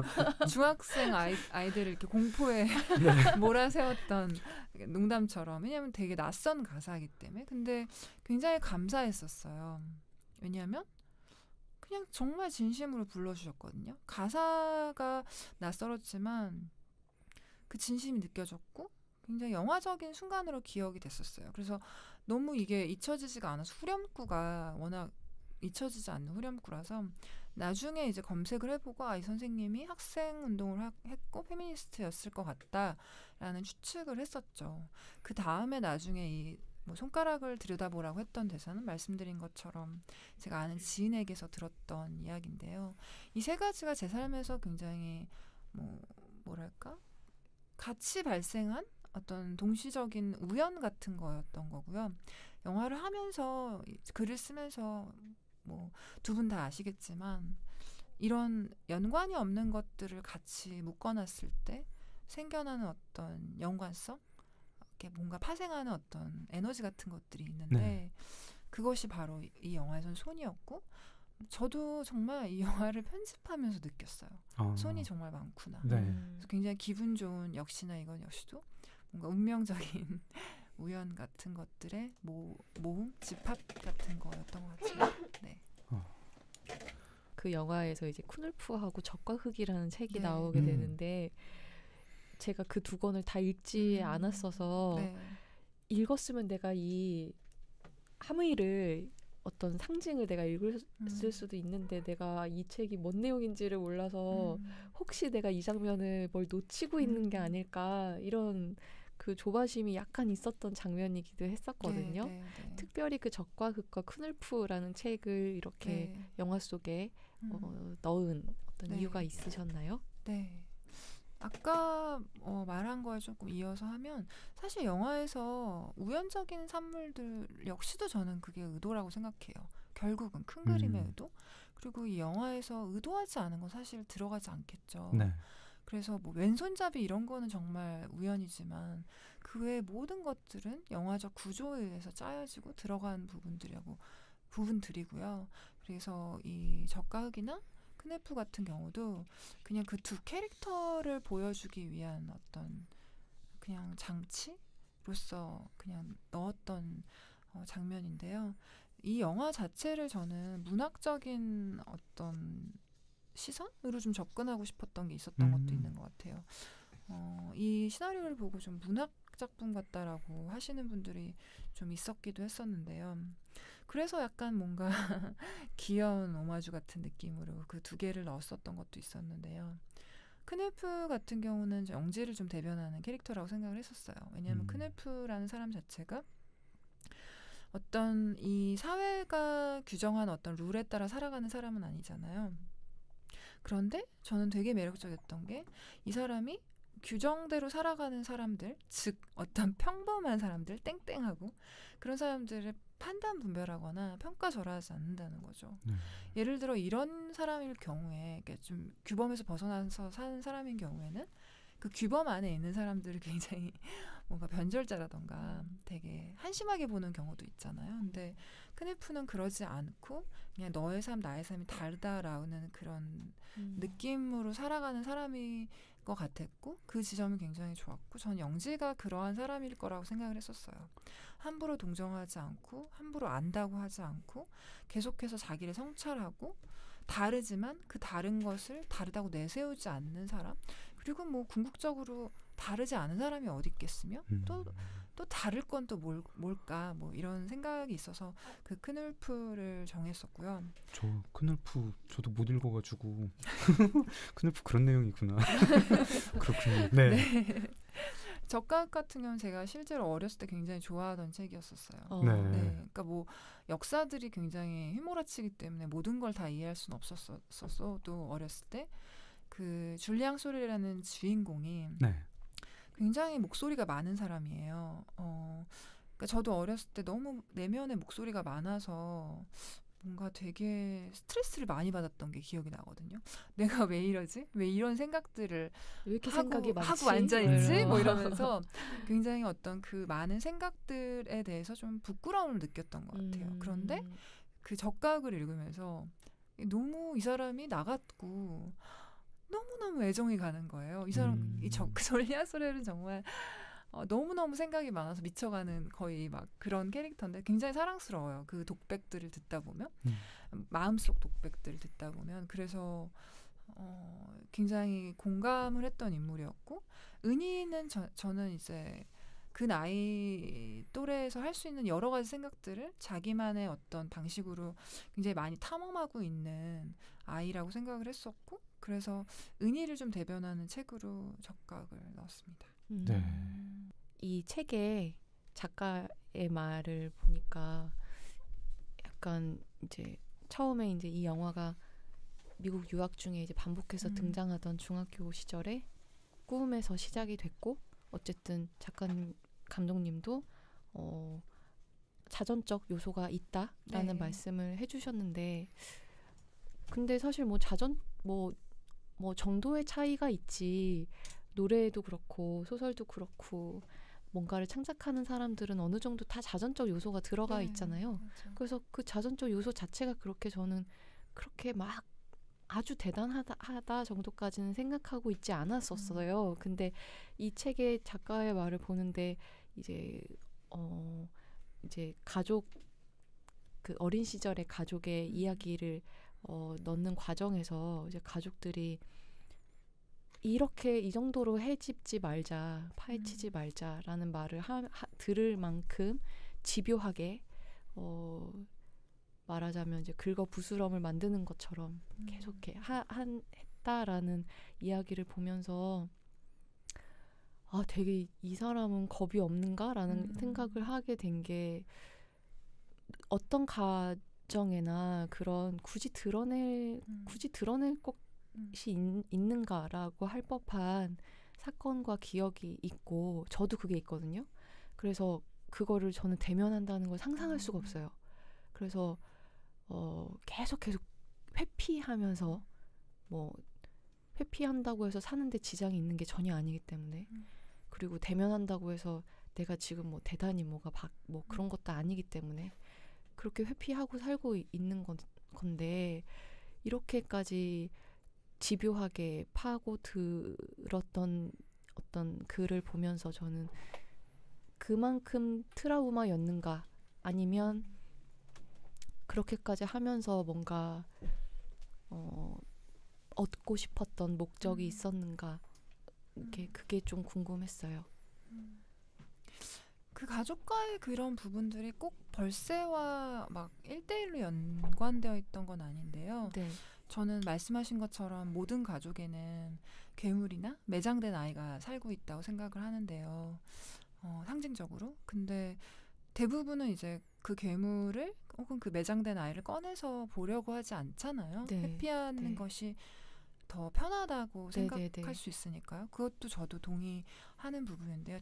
중학생 아이들을 이렇게 공포에 몰아세웠던 농담처럼 왜냐하면 되게 낯선 가사이기 때문에 근데 굉장히 감사했었어요. 왜냐하면 그냥 정말 진심으로 불러주셨거든요. 가사가 낯설었지만 그 진심이 느껴졌고 굉장히 영화적인 순간으로 기억이 됐었어요. 그래서 너무 이게 잊혀지지가 않아서 후렴구가 워낙 잊혀지지 않는 후렴구라서 나중에 이제 검색을 해보고 이 선생님이 학생 운동을 했고 페미니스트였을 것 같다라는 추측을 했었죠. 그 다음에 나중에 이 뭐 손가락을 들여다보라고 했던 대사는 말씀드린 것처럼 제가 아는 지인에게서 들었던 이야기인데요. 이 세 가지가 제 삶에서 굉장히 뭐랄까 같이 발생한 어떤 동시적인 우연 같은 거였던 거고요. 영화를 하면서 글을 쓰면서 뭐 두 분 다 아시겠지만 이런 연관이 없는 것들을 같이 묶어놨을 때 생겨나는 어떤 연관성, 이렇게 뭔가 파생하는 어떤 에너지 같은 것들이 있는데 네. 그것이 바로 이 영화에선 손이었고 저도 정말 이 영화를 편집하면서 느꼈어요. 손이 정말 많구나. 네. 그래서 굉장히 기분 좋은 역시나 이건 역시도 뭔가 운명적인 우연 같은 것들의 모음, 집합 같은 거였던 것 같아요. 네. 그 영화에서 이제 쿠늘프하고 적과 흙이라는 책이 네. 나오게 되는데 제가 그 두 권을 다 읽지 않았어서 네. 읽었으면 내가 이 하무이를 어떤 상징을 내가 읽을 수도 있는데 내가 이 책이 뭔 내용인지를 몰라서 혹시 내가 이 장면을 뭘 놓치고 있는 게 아닐까 이런 그 조바심이 약간 있었던 장면이기도 했었거든요. 네. 특별히 그 적과 흙과 쿠늘프라는 책을 이렇게 영화 속에 넣은 어떤 이유가 있으셨나요? 네. 아까 말한 거에 조금 이어서 하면 사실 영화에서 우연적인 산물들 역시도 저는 그게 의도라고 생각해요. 결국은 큰 그림의 의도. 그리고 이 영화에서 의도하지 않은 건 사실 들어가지 않겠죠. 네. 그래서 뭐 왼손잡이 이런 거는 정말 우연이지만 그 외의 모든 것들은 영화적 구조에 의해서 짜여지고 들어간 부분들이고요. 그래서 이 적과 흙이나 크네프 같은 경우도 그냥 그 두 캐릭터를 보여주기 위한 어떤 그냥 장치로서 그냥 넣었던 장면인데요. 이 영화 자체를 저는 문학적인 어떤 시선으로 좀 접근하고 싶었던 게 있었던 것도 있는 것 같아요. 이 시나리오를 보고 좀 문학 작품 같다라고 하시는 분들이 좀 있었기도 했었는데요. 그래서 약간 뭔가 귀여운 오마주 같은 느낌으로 그 두 개를 넣었었던 것도 있었는데요. 크네프 같은 경우는 영지를 좀 대변하는 캐릭터라고 생각을 했었어요. 왜냐하면 크네프라는 사람 자체가 어떤 이 사회가 규정한 어떤 룰에 따라 살아가는 사람은 아니잖아요. 그런데 저는 되게 매력적이었던 게 이 사람이 규정대로 살아가는 사람들, 즉 어떤 평범한 사람들, 땡땡하고 그런 사람들을 판단 분별하거나 평가절하하지 않는다는 거죠. 예를 들어 이런 사람일 경우에 좀 규범에서 벗어나서 사는 사람인 경우에는 그 규범 안에 있는 사람들을 굉장히 뭔가 변절자라던가 되게 한심하게 보는 경우도 있잖아요. 근데 크네프는 그러지 않고 그냥 너의 삶, 나의 삶이 다르다라는 그런 느낌으로 살아가는 사람이 것 같았고 그 지점이 굉장히 좋았고 전 영지가 그러한 사람일 거라고 생각을 했었어요. 함부로 동정하지 않고 함부로 안다고 하지 않고 계속해서 자기를 성찰하고 다르지만 그 다른 것을 다르다고 내세우지 않는 사람 그리고 뭐 궁극적으로 다르지 않은 사람이 어디 있겠으며 또 다를 건 또 뭘까 뭐 이런 생각이 있어서 그 크늘프를 정했었고요. 저 크늘프 저도 못 읽어가지고 크늘프 그런 내용이구나. 그렇군요. 네. 적각 같은 경우는 제가 실제로 어렸을 때 굉장히 좋아하던 책이었었어요. 네. 그러니까 뭐 역사들이 굉장히 휘몰아치기 때문에 모든 걸 다 이해할 수는 없었어도 어렸을 때 그 줄리앙 소리라는 주인공이 굉장히 목소리가 많은 사람이에요. 그러니까 저도 어렸을 때 너무 내면의 목소리가 많아서 뭔가 되게 스트레스를 많이 받았던 게 기억이 나거든요. 내가 왜 이러지? 왜 이런 생각들을 왜 이렇게 생각이 많지? 하고 앉아있지? 뭐 이러면서 굉장히 어떤 그 많은 생각들에 대해서 좀 부끄러움을 느꼈던 것 같아요. 그런데 그 적각을 읽으면서 너무 이 사람이 나 같고 너무너무 애정이 가는 거예요. 이 사람, 졸리아 소렐은 정말 너무너무 생각이 많아서 미쳐가는 거의 막 그런 캐릭터인데 굉장히 사랑스러워요. 그 독백들을 듣다 보면 마음속 독백들을 듣다 보면 그래서 굉장히 공감을 했던 인물이었고 은희는 저는 이제 그 나이 또래에서 할 수 있는 여러 가지 생각들을 자기만의 어떤 방식으로 굉장히 많이 탐험하고 있는 아이라고 생각을 했었고 그래서 은희를 좀 대변하는 책으로 적각을 넣었습니다. 네. 이 책에 작가의 말을 보니까 약간 이제 처음에 이제 이 영화가 미국 유학 중에 이제 반복해서 등장하던 중학교 시절에 꿈에서 시작이 됐고 어쨌든 작가님 감독님도 자전적 요소가 있다라는 말씀을 해주셨는데 근데 사실 뭐 뭐 정도의 차이가 있지 노래도 그렇고 소설도 그렇고 뭔가를 창작하는 사람들은 어느 정도 다 자전적 요소가 들어가 있잖아요. 맞아. 그래서 그 자전적 요소 자체가 그렇게 저는 그렇게 막 아주 대단하다 정도까지는 생각하고 있지 않았었어요. 근데 이 책의 작가의 말을 보는데 이제 가족 그 어린 시절의 가족의 이야기를 넣는 과정에서 이제 가족들이 이렇게 이 정도로 헤집지 말자, 파헤치지 말자라는 말을 들을 만큼 집요하게 말하자면 이제 긁어부스럼을 만드는 것처럼 계속 했다라는 이야기를 보면서 아 되게 이 사람은 겁이 없는가라는 생각을 하게 된 게 어떤 가정에나 그런 굳이 드러낼 것이 있는가라고 할 법한 사건과 기억이 있고 저도 그게 있거든요. 그래서 그거를 저는 대면한다는 걸 상상할 수가 없어요. 그래서 계속 회피하면서 뭐 회피한다고 해서 사는데 지장이 있는 게 전혀 아니기 때문에 그리고 대면한다고 해서 내가 지금 뭐 대단히 뭐 그런 것도 아니기 때문에 그렇게 회피하고 살고 있는 건데 이렇게까지 집요하게 파고 들었던 어떤 글을 보면서 저는 그만큼 트라우마였는가 아니면 그렇게까지 하면서 뭔가 얻고 싶었던 목적이 있었는가 그게 좀 궁금했어요. 그 가족과의 그런 부분들이 꼭 벌새와 막 1대1로 연관되어 있던 건 아닌데요. 네. 저는 말씀하신 것처럼 모든 가족에는 괴물이나 매장된 아이가 살고 있다고 생각을 하는데요. 상징적으로. 근데 대부분은 이제 그 괴물을 혹은 그 매장된 아이를 꺼내서 보려고 하지 않잖아요. 네. 회피하는 것이 더 편하다고 생각할 네. 수 있으니까요. 그것도 저도 동의하는 부분인데요.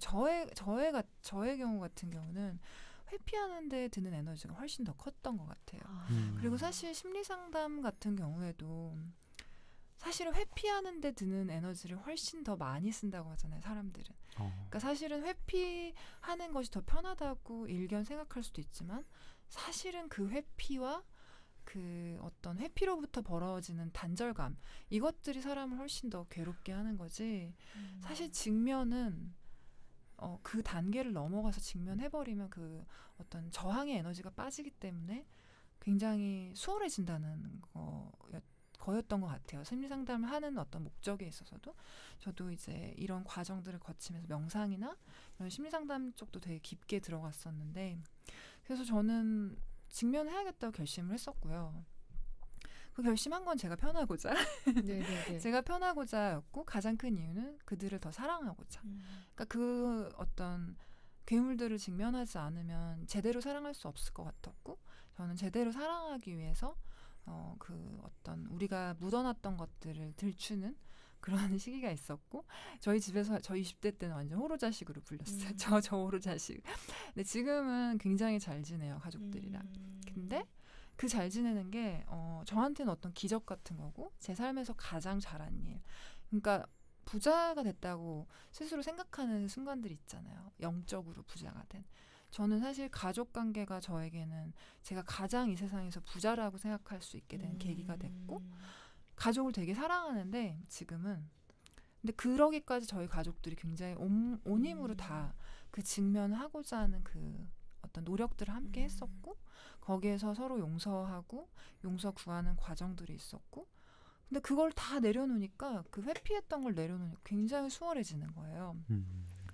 저의 경우 같은 경우는 회피하는 데 드는 에너지가 훨씬 더 컸던 것 같아요. 그리고 사실 심리상담 같은 경우에도 사실은 회피하는 데 드는 에너지를 훨씬 더 많이 쓴다고 하잖아요, 사람들은. 그러니까 사실은 회피하는 것이 더 편하다고 일견 생각할 수도 있지만 사실은 그 회피와 그 어떤 회피로부터 벌어지는 단절감 이것들이 사람을 훨씬 더 괴롭게 하는 거지. 사실 직면은 그 단계를 넘어가서 직면해버리면 그 어떤 저항의 에너지가 빠지기 때문에 굉장히 수월해진다는 거였던 것 같아요. 심리상담을 하는 어떤 목적에 있어서도 저도 이제 이런 과정들을 거치면서 명상이나 이런 심리상담 쪽도 되게 깊게 들어갔었는데 그래서 저는 직면해야겠다고 결심을 했었고요. 그 결심한 건 제가 편하고자 제가 편하고자였고 가장 큰 이유는 그들을 더 사랑하고자. 그러니까 그 어떤 괴물들을 직면하지 않으면 제대로 사랑할 수 없을 것 같았고 저는 제대로 사랑하기 위해서 그 어떤 우리가 묻어놨던 것들을 들추는 그런 시기가 있었고 저희 집에서 저 20대 때는 완전 호로자식으로 불렸어요. 저 호로자식. 근데 지금은 굉장히 잘 지내요, 가족들이랑. 근데 그 잘 지내는 게 저한테는 어떤 기적 같은 거고 제 삶에서 가장 잘한 일. 그러니까 부자가 됐다고 스스로 생각하는 순간들이 있잖아요. 영적으로 부자가 된. 저는 사실 가족 관계가 저에게는 제가 가장 이 세상에서 부자라고 생각할 수 있게 된 계기가 됐고 가족을 되게 사랑하는데 지금은 근데 그러기까지 저희 가족들이 굉장히 온 힘으로 다 그 직면하고자 하는 그 어떤 노력들을 함께 했었고 거기에서 서로 용서하고 용서 구하는 과정들이 있었고 근데 그걸 다 내려놓으니까 그 회피했던 걸 내려놓으니까 굉장히 수월해지는 거예요.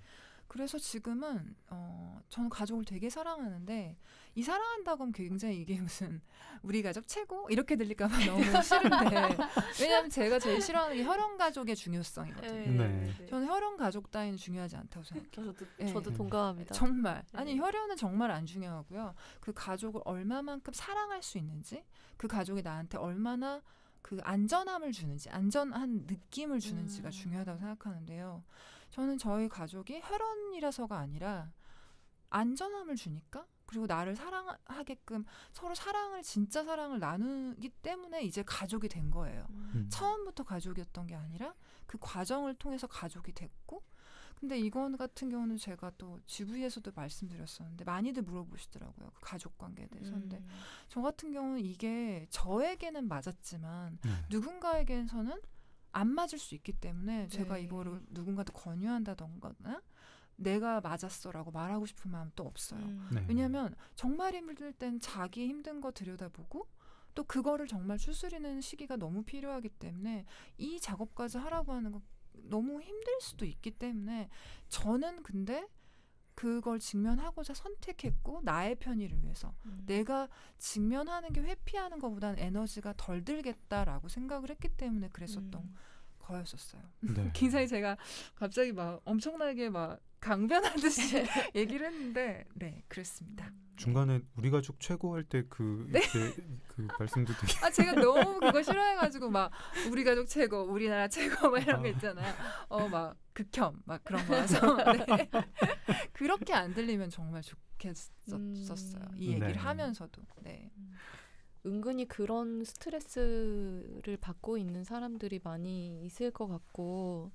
그래서 지금은 저는 가족을 되게 사랑하는데 이 사랑한다고 하면 굉장히 이게 무슨 우리 가족 최고 이렇게 들릴까 봐 너무 싫은데 왜냐하면 제가 제일 싫어하는 게 혈연 가족의 중요성이거든요. 네. 저는 혈연 가족 따위는 중요하지 않다고 생각해요. 저도 동감합니다. 정말 아니 혈연은 정말 안 중요하고요. 그 가족을 얼마만큼 사랑할 수 있는지 그 가족이 나한테 얼마나 그 안전함을 주는지 안전한 느낌을 주는지가 중요하다고 생각하는데요. 저는 저희 가족이 혈연이라서가 아니라 안전함을 주니까 그리고 나를 사랑하게끔 서로 진짜 사랑을 나누기 때문에 이제 가족이 된 거예요. 처음부터 가족이었던 게 아니라 그 과정을 통해서 가족이 됐고 근데 이건 같은 경우는 제가 또 GV에서도 말씀드렸었는데 많이들 물어보시더라고요. 그 가족 관계에 대해서. 근데 저 같은 경우는 이게 저에게는 맞았지만 누군가에게서는 안 맞을 수 있기 때문에 제가 이거를 누군가한테 권유한다던가 내가 맞았어라고 말하고 싶은 마음 또 없어요. 왜냐하면 정말 힘들 땐 자기 힘든 거 들여다보고 또 그거를 정말 추스리는 시기가 너무 필요하기 때문에 이 작업까지 하라고 하는 거 너무 힘들 수도 있기 때문에 저는 근데 그걸 직면하고자 선택했고 나의 편의를 위해서 내가 직면하는 게 회피하는 것보다는 에너지가 덜 들겠다라고 생각을 했기 때문에 그랬었던 거였었어요. 네. 굉장히 제가 갑자기 막 엄청나게 막 강변하듯이 얘기를 했는데 네 그랬습니다. 중간에 우리 가족 최고 할 때 그 말씀도 되게 제가 너무 그거 싫어해가지고 막 우리 가족 최고, 우리나라 최고 막 이런 거 있잖아요. 막 극혐 막 그런 거라서 네. 그렇게 안 들리면 정말 좋겠었어요. 이 얘기를 하면서도. 네. 은근히 그런 스트레스를 받고 있는 사람들이 많이 있을 것 같고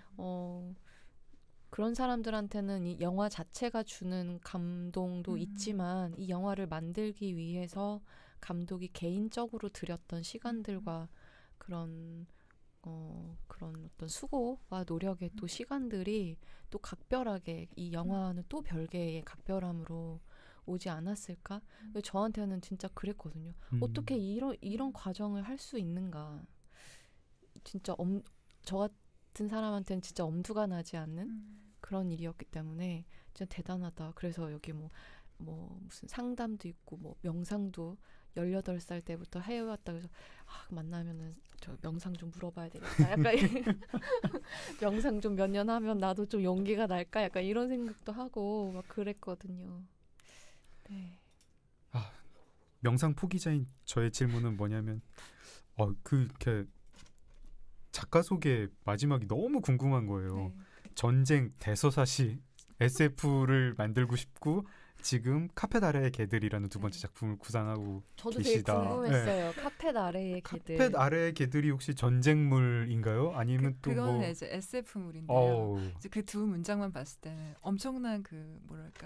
그런 사람들한테는 이 영화 자체가 주는 감동도 있지만 이 영화를 만들기 위해서 감독이 개인적으로 들였던 시간들과 그런 어떤 수고와 노력의 또 시간들이 또 각별하게 이 영화는 또 별개의 각별함으로 오지 않았을까? 저한테는 진짜 그랬거든요. 어떻게 이런 과정을 할 수 있는가? 진짜 저 같은 사람한테는 진짜 엄두가 나지 않는 그런 일이었기 때문에 진짜 대단하다. 그래서 여기 뭐 무슨 상담도 있고 뭐 명상도 18살 때부터 해왔다. 그래서 만나면은 저 명상 좀 물어봐야 되겠다. 약간 명상 좀 몇 년 하면 나도 좀 용기가 날까? 약간 이런 생각도 하고 막 그랬거든요. 네. 명상 포기자인 저의 질문은 뭐냐면 이렇게 작가 소개 마지막이 너무 궁금한 거예요. 네. 전쟁 대서사시 SF를 만들고 싶고 지금 카펫 아래의 개들이라는 두 번째 작품을 구상하고 저도 계시다. 되게 궁금했어요. 네. 카펫 아래의 개들. 카펫 아래의 개들이 혹시 전쟁물인가요? 아니면 또 그거는 뭐 이제 SF물인데요. 이제 그 두 문장만 봤을 때는 엄청난 그 뭐랄까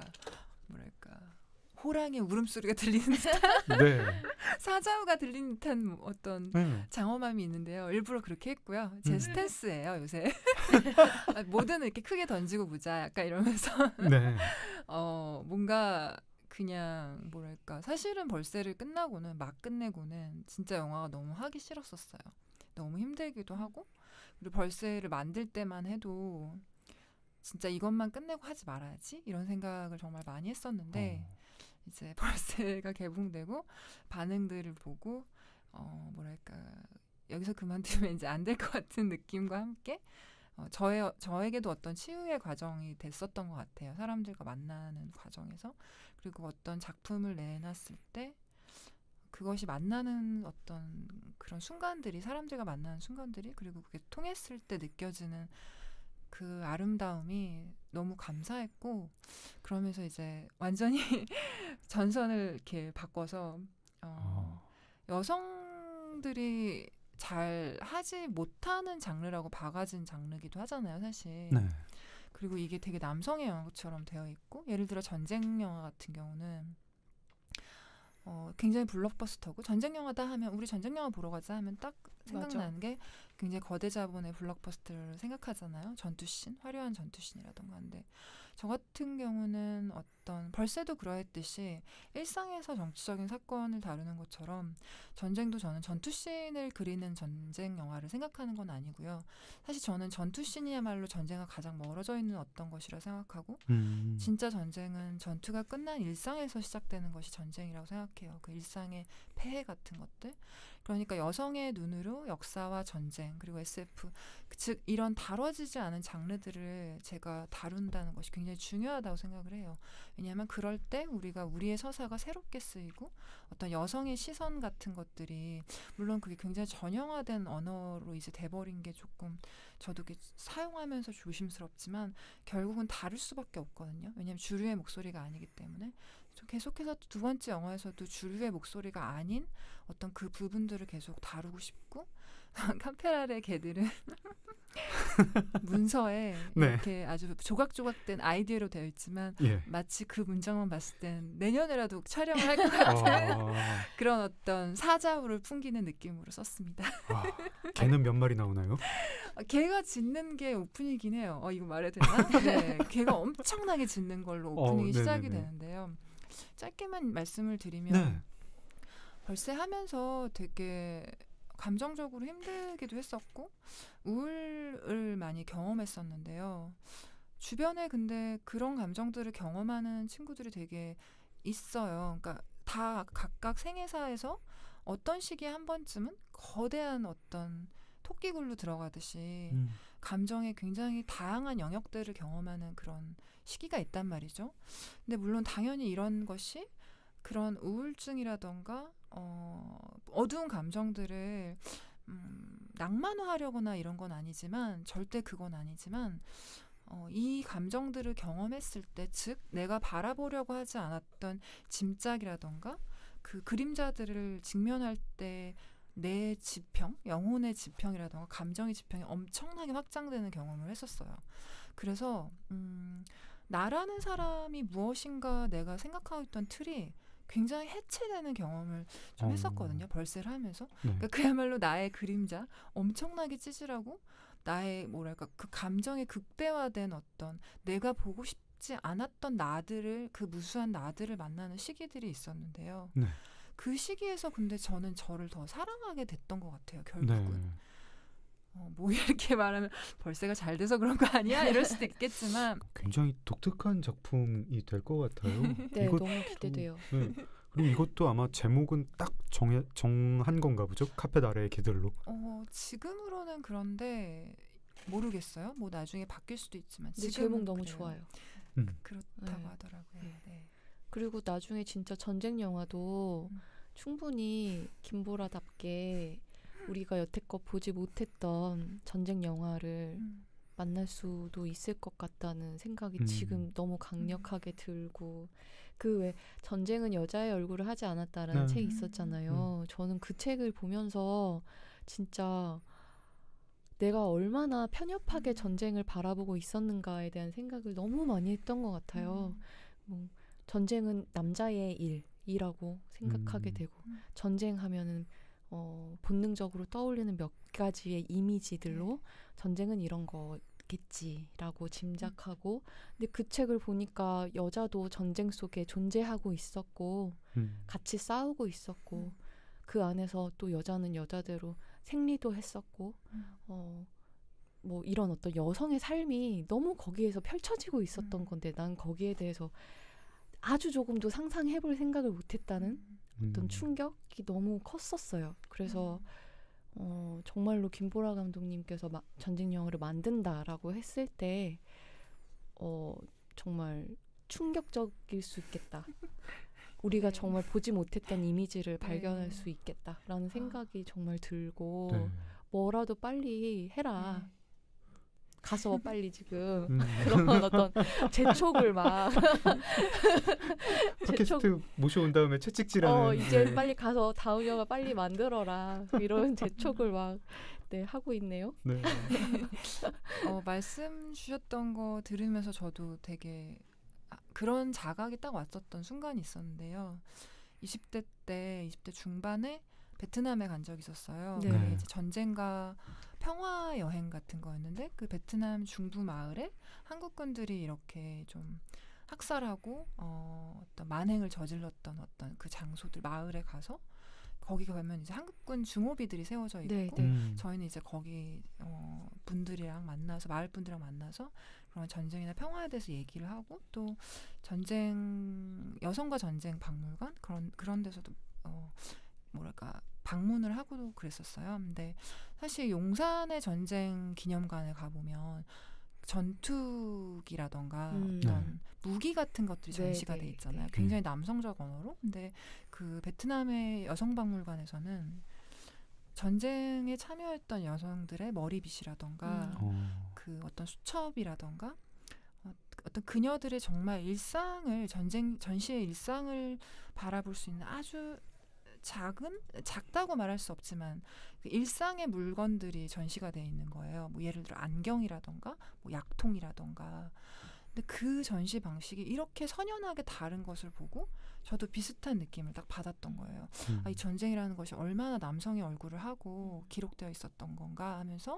호랑이의 울음소리가 들리는 듯한 네. 사자우가 들리는 듯한 어떤 장엄함이 있는데요. 일부러 그렇게 했고요. 제 스탠스예요 요새. 뭐든 이렇게 크게 던지고 보자 약간 이러면서 네. 뭔가 그냥 뭐랄까 사실은 벌새를 막 끝내고는 진짜 영화가 너무 하기 싫었었어요. 너무 힘들기도 하고 그리고 벌새를 만들 때만 해도 진짜 이것만 끝내고 하지 말아야지 이런 생각을 정말 많이 했었는데 이제 벌새가 개봉되고 반응들을 보고 뭐랄까 여기서 그만두면 이제 안 될 것 같은 느낌과 함께 저에게도 어떤 치유의 과정이 됐었던 것 같아요. 사람들과 만나는 과정에서. 그리고 어떤 작품을 내놨을 때 그것이 만나는 어떤 그런 순간들이 사람들과 만나는 순간들이 그리고 그게 통했을 때 느껴지는 그 아름다움이 너무 감사했고 그러면서 이제 완전히 전선을 이렇게 바꿔서 여성들이 잘 하지 못하는 장르라고 박아진 장르기도 하잖아요, 사실. 네. 그리고 이게 되게 남성의 영화처럼 되어 있고 예를 들어 전쟁 영화 같은 경우는 굉장히 블록버스터고 전쟁 영화다 하면 우리 전쟁 영화 보러 가자 하면 딱 생각나는 게 굉장히 거대 자본의 블록버스터를 생각하잖아요. 전투씬, 화려한 전투씬이라던가. 근데 저 같은 경우는 어떤 벌새도 그러했듯이 일상에서 정치적인 사건을 다루는 것처럼 전쟁도 저는 전투씬을 그리는 전쟁 영화를 생각하는 건 아니고요. 사실 저는 전투씬이야말로 전쟁과 가장 멀어져 있는 어떤 것이라 생각하고 진짜 전쟁은 전투가 끝난 일상에서 시작되는 것이 전쟁이라고 생각해요. 그 일상의 폐해 같은 것들. 그러니까 여성의 눈으로 역사와 전쟁 그리고 SF 즉 이런 다뤄지지 않은 장르들을 제가 다룬다는 것이 굉장히 중요하다고 생각을 해요. 왜냐하면 그럴 때 우리가 우리의 서사가 새롭게 쓰이고 어떤 여성의 시선 같은 것들이 물론 그게 굉장히 전형화된 언어로 이제 돼버린 게 조금 저도 사용하면서 조심스럽지만 결국은 다룰 수밖에 없거든요. 왜냐하면 주류의 목소리가 아니기 때문에 계속해서 두 번째 영화에서도 주류의 목소리가 아닌 어떤 그 부분들을 계속 다루고 싶고 캄페라의 개들은 문서에 네. 이렇게 아주 조각조각된 아이디어로 되어 있지만 예. 마치 그 문장만 봤을 땐 내년에라도 촬영을 할 것 같은 그런 어떤 사자우를 풍기는 느낌으로 썼습니다. 개는 몇 마리 나오나요? 개가 짖는 게 오프닝이긴 해요. 이거 말해도 되나? 네, 개가 엄청나게 짖는 걸로 오프닝이 시작이 되는데요. 짧게만 말씀을 드리면 네. 벌새 하면서 되게 감정적으로 힘들기도 했었고 우울을 많이 경험했었는데요. 주변에 근데 그런 감정들을 경험하는 친구들이 되게 있어요. 그러니까 다 각각 생애사에서 어떤 시기에 한 번쯤은 거대한 어떤 토끼굴로 들어가듯이 감정의 굉장히 다양한 영역들을 경험하는 그런 시기가 있단 말이죠. 근데 물론 당연히 이런 것이 그런 우울증이라던가 어두운 감정들을 낭만화하려거나 이런 건 아니지만 절대 그건 아니지만 이 감정들을 경험했을 때 즉 내가 바라보려고 하지 않았던 짐짝이라던가 그 그림자들을 직면할 때 내 지평, 영혼의 지평이라던가 감정의 지평이 엄청나게 확장되는 경험을 했었어요. 그래서 나라는 사람이 무엇인가 내가 생각하고 있던 틀이 굉장히 해체되는 경험을 좀 했었거든요. 벌새를 하면서. 그러니까 그야말로 나의 그림자, 엄청나게 찌질하고 나의 뭐랄까 그 감정의 극대화된 어떤 내가 보고 싶지 않았던 나들을 그 무수한 나들을 만나는 시기들이 있었는데요. 네. 그 시기에서 근데 저는 저를 더 사랑하게 됐던 것 같아요. 결국은. 네. 뭐 이렇게 말하면 벌새가 잘 돼서 그런 거 아니야? 이럴 수도 있겠지만 굉장히 독특한 작품이 될 것 같아요. 네, 너무 기대돼요. 네. 그리고 이것도 아마 제목은 딱 정한 건가 보죠? 카펫 아래의 개들로. 지금으로는 그런데 모르겠어요. 뭐 나중에 바뀔 수도 있지만 근데 제목 너무 그래요. 좋아요. 그렇다고 네. 하더라고요. 네. 그리고 나중에 진짜 전쟁 영화도 충분히 김보라답게 우리가 여태껏 보지 못했던 전쟁 영화를 만날 수도 있을 것 같다는 생각이 지금 너무 강력하게 들고 그 왜 전쟁은 여자의 얼굴을 하지 않았다라는 책이 있었잖아요. 저는 그 책을 보면서 진짜 내가 얼마나 편협하게 전쟁을 바라보고 있었는가에 대한 생각을 너무 많이 했던 것 같아요. 뭐 전쟁은 남자의 일이라고 생각하게 되고 전쟁하면은 본능적으로 떠올리는 몇 가지의 이미지들로 전쟁은 이런 거겠지라고 짐작하고 근데 그 책을 보니까 여자도 전쟁 속에 존재하고 있었고 같이 싸우고 있었고 그 안에서 또 여자는 여자대로 생리도 했었고 뭐 이런 어떤 여성의 삶이 너무 거기에서 펼쳐지고 있었던 건데 난 거기에 대해서 아주 조금도 상상해볼 생각을 못했다는 어떤 충격이 너무 컸었어요. 그래서 정말로 김보라 감독님께서 전쟁 영화를 만든다라고 했을 때 정말 충격적일 수 있겠다. 우리가 정말 보지 못했던 이미지를 발견할 수 있겠다라는 생각이 정말 들고 뭐라도 빨리 해라. 가서 빨리 지금 그런 어떤 재촉을 막 팟캐스트 모셔온 다음에 채찍질하는 이제 빨리 가서 다운 영화 빨리 만들어라 이런 재촉을 막 하고 있네요. 네. 말씀 주셨던 거 들으면서 저도 되게 그런 자각이 딱 왔었던 순간이 있었는데요. 20대 중반에 베트남에 간 적이 있었어요. 네. 그게 이제 전쟁과 평화 여행 같은 거였는데 그 베트남 중부 마을에 한국군들이 이렇게 좀 학살하고 어떤 만행을 저질렀던 어떤 그 장소들 마을에 가서 거기 가면 이제 한국군 중호비들이 세워져 있고 네. 저희는 이제 거기 분들이랑 만나서 마을 분들이랑 만나서 그런 전쟁이나 평화에 대해서 얘기를 하고 또 전쟁 여성과 전쟁 박물관 그런 데서도 뭐랄까 방문을 하고도 그랬었어요. 근데 사실 용산의 전쟁 기념관에 가보면 전투기라던가 어떤 무기 같은 것들이 전시가 돼 있잖아요. 굉장히 남성적 언어로. 근데 그 베트남의 여성박물관에서는 전쟁에 참여했던 여성들의 머리빗이라던가 그 어떤 수첩이라던가 어떤 그녀들의 정말 일상을 전시의 일상을 바라볼 수 있는 아주 작다고 말할 수 없지만 그 일상의 물건들이 전시가 돼 있는 거예요. 뭐 예를 들어 안경이라던가 뭐 약통이라던가. 근데 그 전시 방식이 이렇게 선연하게 다른 것을 보고 저도 비슷한 느낌을 딱 받았던 거예요. 이 전쟁이라는 것이 얼마나 남성의 얼굴을 하고 기록되어 있었던 건가 하면서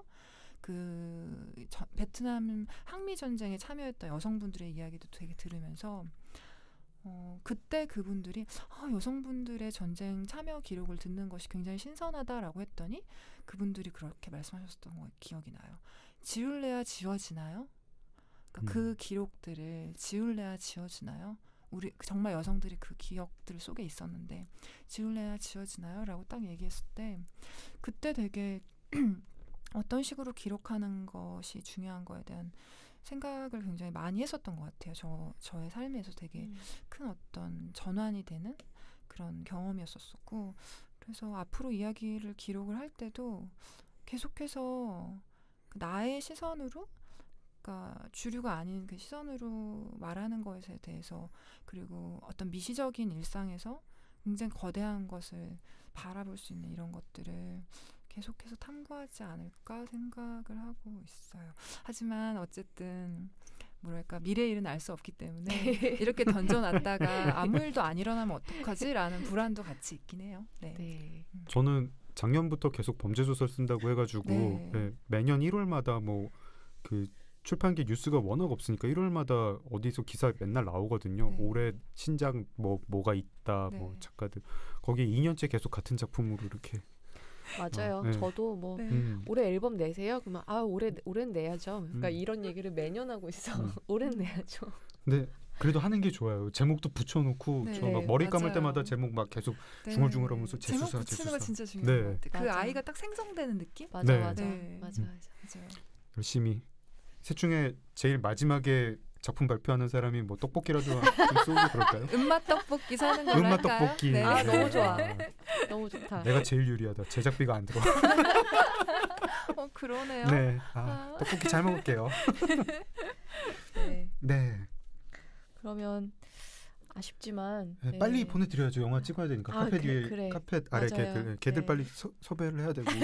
베트남 항미 전쟁에 참여했던 여성분들의 이야기도 되게 들으면서 그때 그분들이 여성분들의 전쟁 참여 기록을 듣는 것이 굉장히 신선하다라고 했더니 그분들이 그렇게 말씀하셨던 거 기억이 나요. 지울래야 지워지나요? 그러니까 그 기록들을 지울래야 지워지나요? 우리 정말 여성들이 그 기억들 속에 있었는데 지울래야 지워지나요? 라고 딱 얘기했을 때 그때 되게 어떤 식으로 기록하는 것이 중요한 거에 대한 생각을 굉장히 많이 했었던 것 같아요. 저의 삶에서 되게 큰 어떤 전환이 되는 그런 경험이었었고 그래서 앞으로 이야기를 기록을 할 때도 계속해서 나의 시선으로 그러니까 주류가 아닌 그 시선으로 말하는 것에 대해서 그리고 어떤 미시적인 일상에서 굉장히 거대한 것을 바라볼 수 있는 이런 것들을 계속해서 탐구하지 않을까 생각을 하고 있어요. 하지만 어쨌든 뭐랄까 미래의 일은 알 수 없기 때문에 이렇게 던져놨다가 아무 일도 안 일어나면 어떡하지? 라는 불안도 같이 있긴 해요. 네. 저는 작년부터 계속 범죄소설 쓴다고 해가지고 매년 1월마다 뭐 그 출판기 뉴스가 워낙 없으니까 1월마다 어디서 기사 맨날 나오거든요. 올해 신작 뭐가 있다 뭐 작가들 거기에 2년째 계속 같은 작품으로 이렇게 맞아요. 저도 뭐 올해 앨범 내세요. 그러면 올해는 내야죠. 그러니까 이런 얘기를 매년 하고 있어. 올해는 내야죠. 근데 그래도 하는 게 좋아요. 제목도 붙여놓고 저 막 머리 감을 때마다 제목 막 계속 중얼중얼하면서 제목 붙이는 거 진짜 중요한 것 같아요. 그 아이가 딱 생성되는 느낌? 맞아. 열심히 셋 중에 제일 마지막에 작품 발표하는 사람이 뭐 떡볶이라도 좀 쏘고 그럴까요? 은맛 떡볶이 사는 걸로 은맛 할까요? 떡볶이. 너무 좋아. 너무 좋다. 내가 제일 유리하다. 제작비가 안 들어. 그러네요. 네. 떡볶이 잘 먹을게요. 네. 그러면 아쉽지만 빨리 보내드려야죠. 영화 찍어야 되니까. 카페 뒤에 카펫 아래 걔들 빨리 섭외를 해야 되고.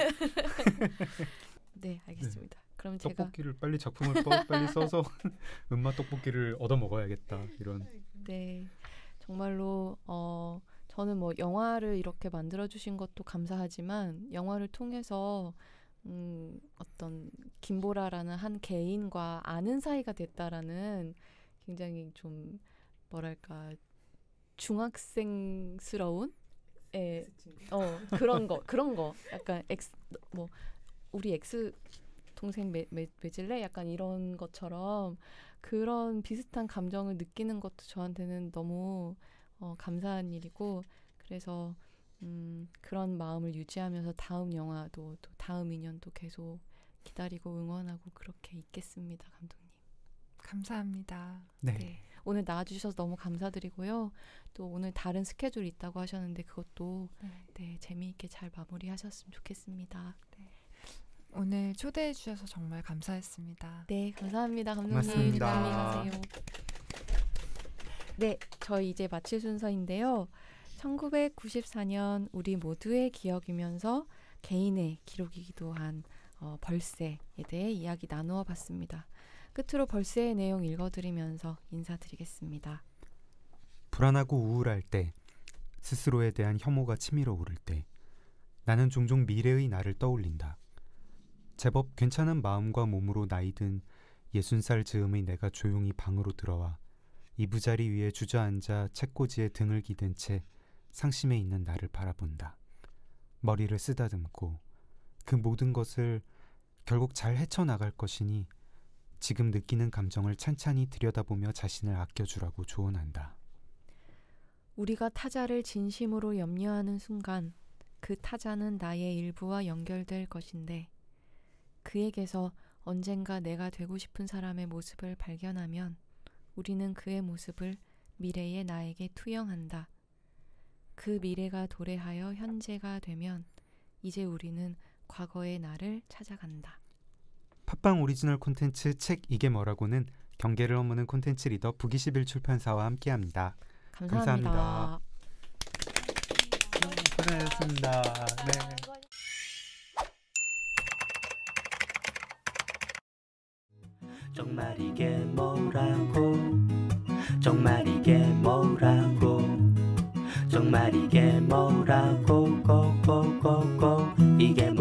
네, 알겠습니다. 그럼 떡볶이를 빨리 작품을 빨리 써서 은맛 떡볶이를 얻어 먹어야겠다. 이런. 네, 정말로 저는 뭐 영화를 이렇게 만들어 주신 것도 감사하지만 영화를 통해서 어떤 김보라라는 한 개인과 아는 사이가 됐다라는 굉장히 좀 뭐랄까 중학생스러운 그런 거 약간 우리 동생 맺을래? 약간 이런 것처럼 그런 비슷한 감정을 느끼는 것도 저한테는 너무 감사한 일이고 그래서 그런 마음을 유지하면서 다음 영화도 또 다음 인연도 계속 기다리고 응원하고 그렇게 있겠습니다. 감독님. 감사합니다. 네. 오늘 나와주셔서 너무 감사드리고요. 또 오늘 다른 스케줄 있다고 하셨는데 그것도 재미있게 잘 마무리하셨으면 좋겠습니다. 오늘 초대해 주셔서 정말 감사했습니다. 네, 감사합니다. 감독님. 고맙습니다. 조심히 가세요. 네, 저희 이제 마칠 순서인데요. 1994년 우리 모두의 기억이면서 개인의 기록이기도 한 벌새에 대해 이야기 나누어 봤습니다. 끝으로 벌새의 내용 읽어드리면서 인사드리겠습니다. 불안하고 우울할 때, 스스로에 대한 혐오가 치밀어 오를 때, 나는 종종 미래의 나를 떠올린다. 제법 괜찮은 마음과 몸으로 나이든 60살 즈음의 내가 조용히 방으로 들어와 이부자리 위에 주저앉아 책꽂이에 등을 기댄 채 상심해 있는 나를 바라본다. 머리를 쓰다듬고 그 모든 것을 결국 잘 헤쳐나갈 것이니 지금 느끼는 감정을 찬찬히 들여다보며 자신을 아껴주라고 조언한다. 우리가 타자를 진심으로 염려하는 순간 그 타자는 나의 일부와 연결될 것인데 그에게서 언젠가 내가 되고 싶은 사람의 모습을 발견하면 우리는 그의 모습을 미래의 나에게 투영한다. 그 미래가 도래하여 현재가 되면 이제 우리는 과거의 나를 찾아간다. 팟빵 오리지널 콘텐츠 책 이게 뭐라고는 경계를 허무는 콘텐츠 리더 북21 출판사와 함께합니다. 감사합니다. 고생하셨습니다. 네. 정말 이게 뭐라고 정말 이게 뭐라고 정말 이게 뭐라고 고고고고 이게